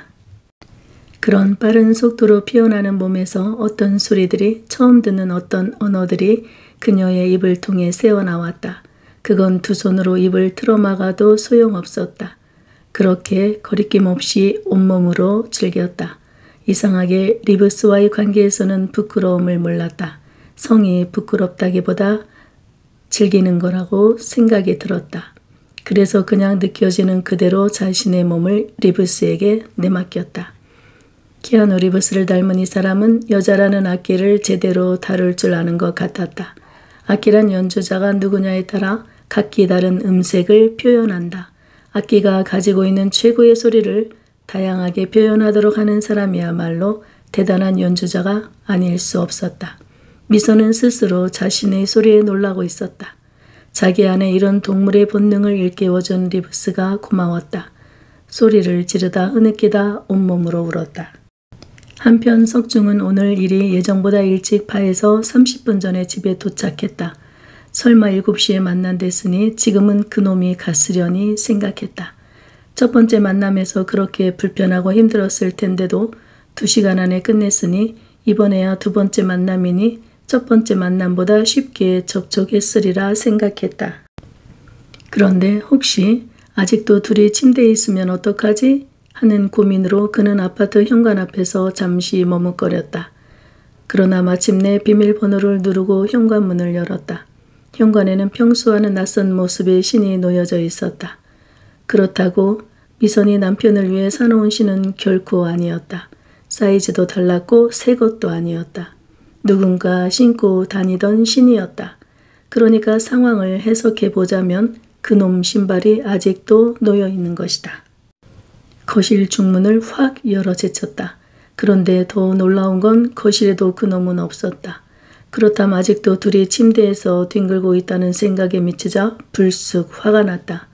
그런 빠른 속도로 피어나는 몸에서 어떤 소리들이, 처음 듣는 어떤 언어들이 그녀의 입을 통해 새어나왔다. 그건 두 손으로 입을 틀어막아도 소용없었다. 그렇게 거리낌 없이 온몸으로 즐겼다. 이상하게 리브스와의 관계에서는 부끄러움을 몰랐다. 성이 부끄럽다기보다 즐기는 거라고 생각이 들었다. 그래서 그냥 느껴지는 그대로 자신의 몸을 리브스에게 내맡겼다. 키아누 리브스를 닮은 이 사람은 여자라는 악기를 제대로 다룰 줄 아는 것 같았다. 악기란 연주자가 누구냐에 따라 각기 다른 음색을 표현한다. 악기가 가지고 있는 최고의 소리를 다양하게 표현하도록 하는 사람이야말로 대단한 연주자가 아닐 수 없었다. 미선은 스스로 자신의 소리에 놀라고 있었다. 자기 안에 이런 동물의 본능을 일깨워준 리브스가 고마웠다. 소리를 지르다 흐느끼다 온몸으로 울었다. 한편 석중은 오늘 일이 예정보다 일찍 파해서 30분 전에 집에 도착했다. 설마 7시에 만난댔으니 지금은 그놈이 갔으려니 생각했다. 첫 번째 만남에서 그렇게 불편하고 힘들었을 텐데도 2시간 안에 끝냈으니 이번에야 두 번째 만남이니 첫 번째 만남보다 쉽게 접촉했으리라 생각했다. 그런데 혹시 아직도 둘이 침대에 있으면 어떡하지? 하는 고민으로 그는 아파트 현관 앞에서 잠시 머뭇거렸다. 그러나 마침내 비밀번호를 누르고 현관문을 열었다. 현관에는 평소와는 낯선 모습의 신이 놓여져 있었다. 그렇다고 미선이 남편을 위해 사놓은 신은 결코 아니었다. 사이즈도 달랐고 새 것도 아니었다. 누군가 신고 다니던 신이었다. 그러니까 상황을 해석해보자면 그놈 신발이 아직도 놓여있는 것이다. 거실 중문을 확 열어 제쳤다. 그런데 더 놀라운 건 거실에도 그놈은 없었다. 그렇다면 아직도 둘이 침대에서 뒹굴고 있다는 생각에 미치자 불쑥 화가 났다.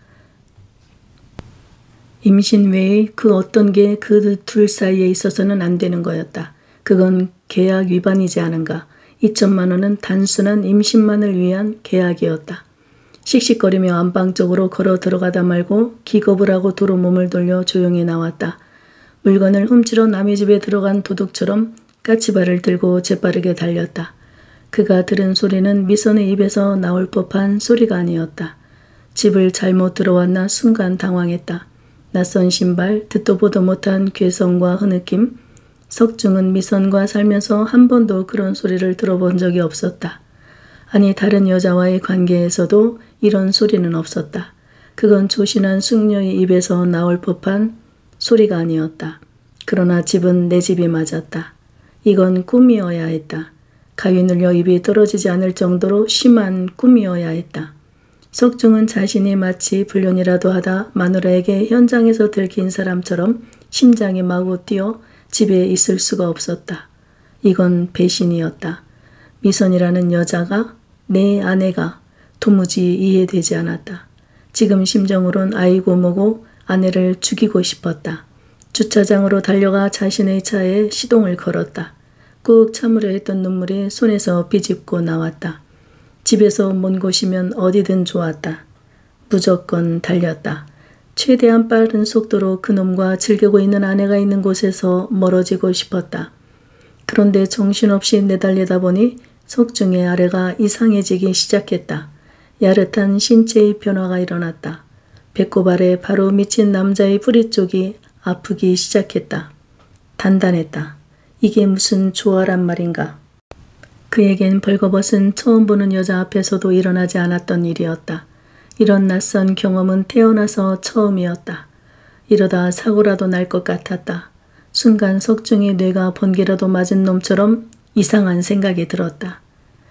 임신 외의 그 어떤 게 그 둘 사이에 있어서는 안 되는 거였다. 그건 계약 위반이지 않은가. 2천만 원은 단순한 임신만을 위한 계약이었다. 씩씩거리며 안방 쪽으로 걸어 들어가다 말고 기겁을 하고 도로 몸을 돌려 조용히 나왔다. 물건을 훔치러 남의 집에 들어간 도둑처럼 까치발을 들고 재빠르게 달렸다. 그가 들은 소리는 미선의 입에서 나올 법한 소리가 아니었다. 집을 잘못 들어왔나 순간 당황했다. 낯선 신발, 듣도 보도 못한 괴성과 흐느낌. 석중은 미선과 살면서 한 번도 그런 소리를 들어본 적이 없었다. 아니 다른 여자와의 관계에서도 이런 소리는 없었다. 그건 조신한 숙녀의 입에서 나올 법한 소리가 아니었다. 그러나 집은 내 집이 맞았다. 이건 꿈이어야 했다. 가위 눌려 입이 떨어지지 않을 정도로 심한 꿈이어야 했다. 석중은 자신이 마치 불륜이라도 하다 마누라에게 현장에서 들킨 사람처럼 심장이 마구 뛰어 집에 있을 수가 없었다. 이건 배신이었다. 미선이라는 여자가, 내 아내가 도무지 이해되지 않았다. 지금 심정으론 아이고 뭐고 아내를 죽이고 싶었다. 주차장으로 달려가 자신의 차에 시동을 걸었다. 꾹 참으려 했던 눈물이 손에서 비집고 나왔다. 집에서 먼 곳이면 어디든 좋았다. 무조건 달렸다. 최대한 빠른 속도로 그놈과 즐기고 있는 아내가 있는 곳에서 멀어지고 싶었다. 그런데 정신없이 내달리다 보니 석중의 아래가 이상해지기 시작했다. 야릇한 신체의 변화가 일어났다. 배꼽 아래 바로 미친 남자의 뿌리 쪽이 아프기 시작했다. 단단했다. 이게 무슨 조화란 말인가. 그에겐 벌거벗은 처음 보는 여자 앞에서도 일어나지 않았던 일이었다. 이런 낯선 경험은 태어나서 처음이었다. 이러다 사고라도 날 것 같았다. 순간 석중의 뇌가 번개라도 맞은 놈처럼 이상한 생각이 들었다.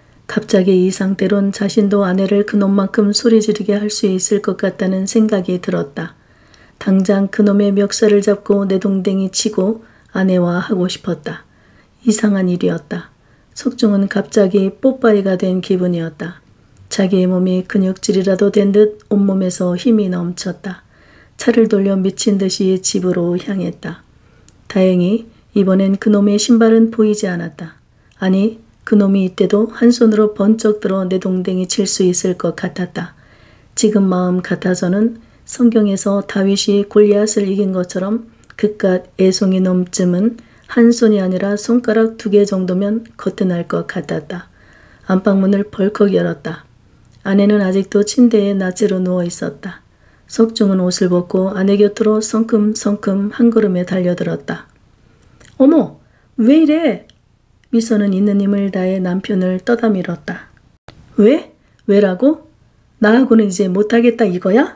갑자기 이 상태론 자신도 아내를 그놈만큼 소리 지르게 할 수 있을 것 같다는 생각이 들었다. 당장 그놈의 멱살을 잡고 내동댕이 치고 아내와 하고 싶었다. 이상한 일이었다. 석중은 갑자기 뽀빠이가 된 기분이었다. 자기의 몸이 근육질이라도 된 듯 온몸에서 힘이 넘쳤다. 차를 돌려 미친 듯이 집으로 향했다. 다행히 이번엔 그놈의 신발은 보이지 않았다. 아니, 그놈이 이때도 한 손으로 번쩍 들어 내동댕이 칠 수 있을 것 같았다. 지금 마음 같아서는 성경에서 다윗이 골리앗을 이긴 것처럼 그깟 애송이 놈쯤은 한 손이 아니라 손가락 2개 정도면 거뜬할 것 같았다. 안방문을 벌컥 열었다. 아내는 아직도 침대에 낫지로 누워 있었다. 석중은 옷을 벗고 아내 곁으로 성큼성큼 한 걸음에 달려들었다. 어머, 왜 이래? 미선은 있는 힘을 다해 남편을 떠다밀었다. 왜? 왜라고? 나하고는 이제 못하겠다 이거야?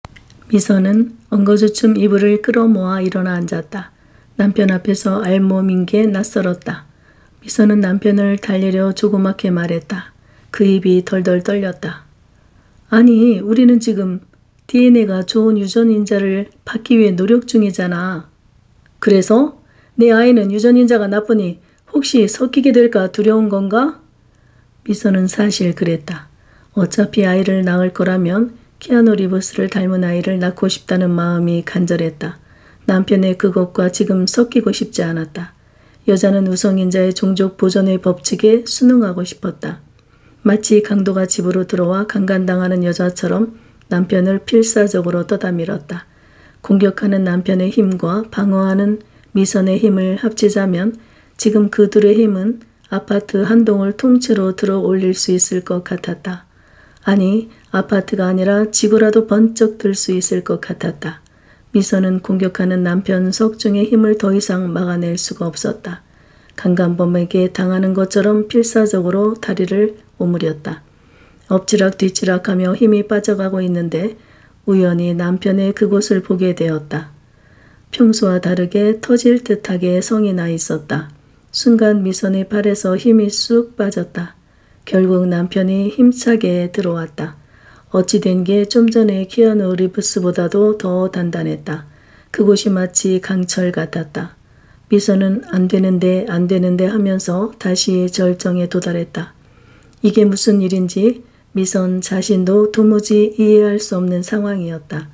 미선은 엉거주춤 이불을 끌어모아 일어나 앉았다. 남편 앞에서 알몸인 게 낯설었다. 미선은 남편을 달래려 조그맣게 말했다. 그 입이 덜덜 떨렸다. 아니, 우리는 지금 DNA가 좋은 유전인자를 받기 위해 노력 중이잖아. 그래서? 내 아이는 유전인자가 나쁘니 혹시 섞이게 될까 두려운 건가? 미선은 사실 그랬다. 어차피 아이를 낳을 거라면 키아누 리브스를 닮은 아이를 낳고 싶다는 마음이 간절했다. 남편의 그것과 지금 섞이고 싶지 않았다. 여자는 우성인자의 종족 보존의 법칙에 순응하고 싶었다. 마치 강도가 집으로 들어와 강간당하는 여자처럼 남편을 필사적으로 떠다밀었다. 공격하는 남편의 힘과 방어하는 미선의 힘을 합치자면 지금 그 둘의 힘은 아파트 한 동을 통째로 들어 올릴 수 있을 것 같았다. 아니, 아파트가 아니라 지구라도 번쩍 들 수 있을 것 같았다. 미선은 공격하는 남편 석중의 힘을 더 이상 막아낼 수가 없었다. 강간범에게 당하는 것처럼 필사적으로 다리를 오므렸다. 엎치락 뒤치락하며 힘이 빠져가고 있는데 우연히 남편의 그곳을 보게 되었다. 평소와 다르게 터질 듯하게 성이 나 있었다. 순간 미선의 팔에서 힘이 쑥 빠졌다. 결국 남편이 힘차게 들어왔다. 어찌 된 게 좀 전에 키아누 리브스보다도 더 단단했다. 그곳이 마치 강철 같았다. 미선은 안 되는데 하면서 다시 절정에 도달했다. 이게 무슨 일인지 미선 자신도 도무지 이해할 수 없는 상황이었다.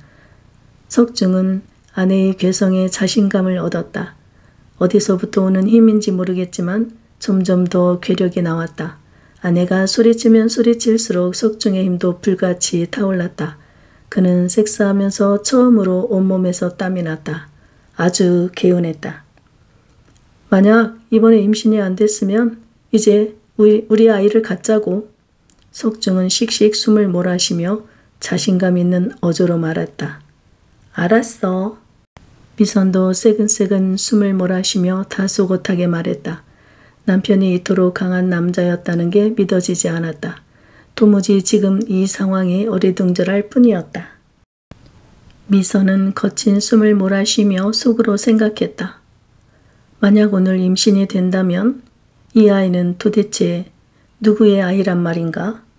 석중은 아내의 괴성에 자신감을 얻었다. 어디서부터 오는 힘인지 모르겠지만 점점 더 괴력이 나왔다. 아내가 소리치면 소리칠수록 석중의 힘도 불같이 타올랐다. 그는 섹스하면서 처음으로 온몸에서 땀이 났다. 아주 개운했다. 만약 이번에 임신이 안 됐으면 이제 우리 아이를 갖자고. 석중은 씩씩 숨을 몰아쉬며 자신감 있는 어조로 말했다. 알았어. 미선도 새근새근 숨을 몰아쉬며 다소곳하게 말했다. 남편이 이토록 강한 남자였다는 게 믿어지지 않았다. 도무지 지금 이 상황이 어리둥절할 뿐이었다. 미선은 거친 숨을 몰아쉬며 속으로 생각했다. 만약 오늘 임신이 된다면 이 아이는 도대체 누구의 아이란 말인가?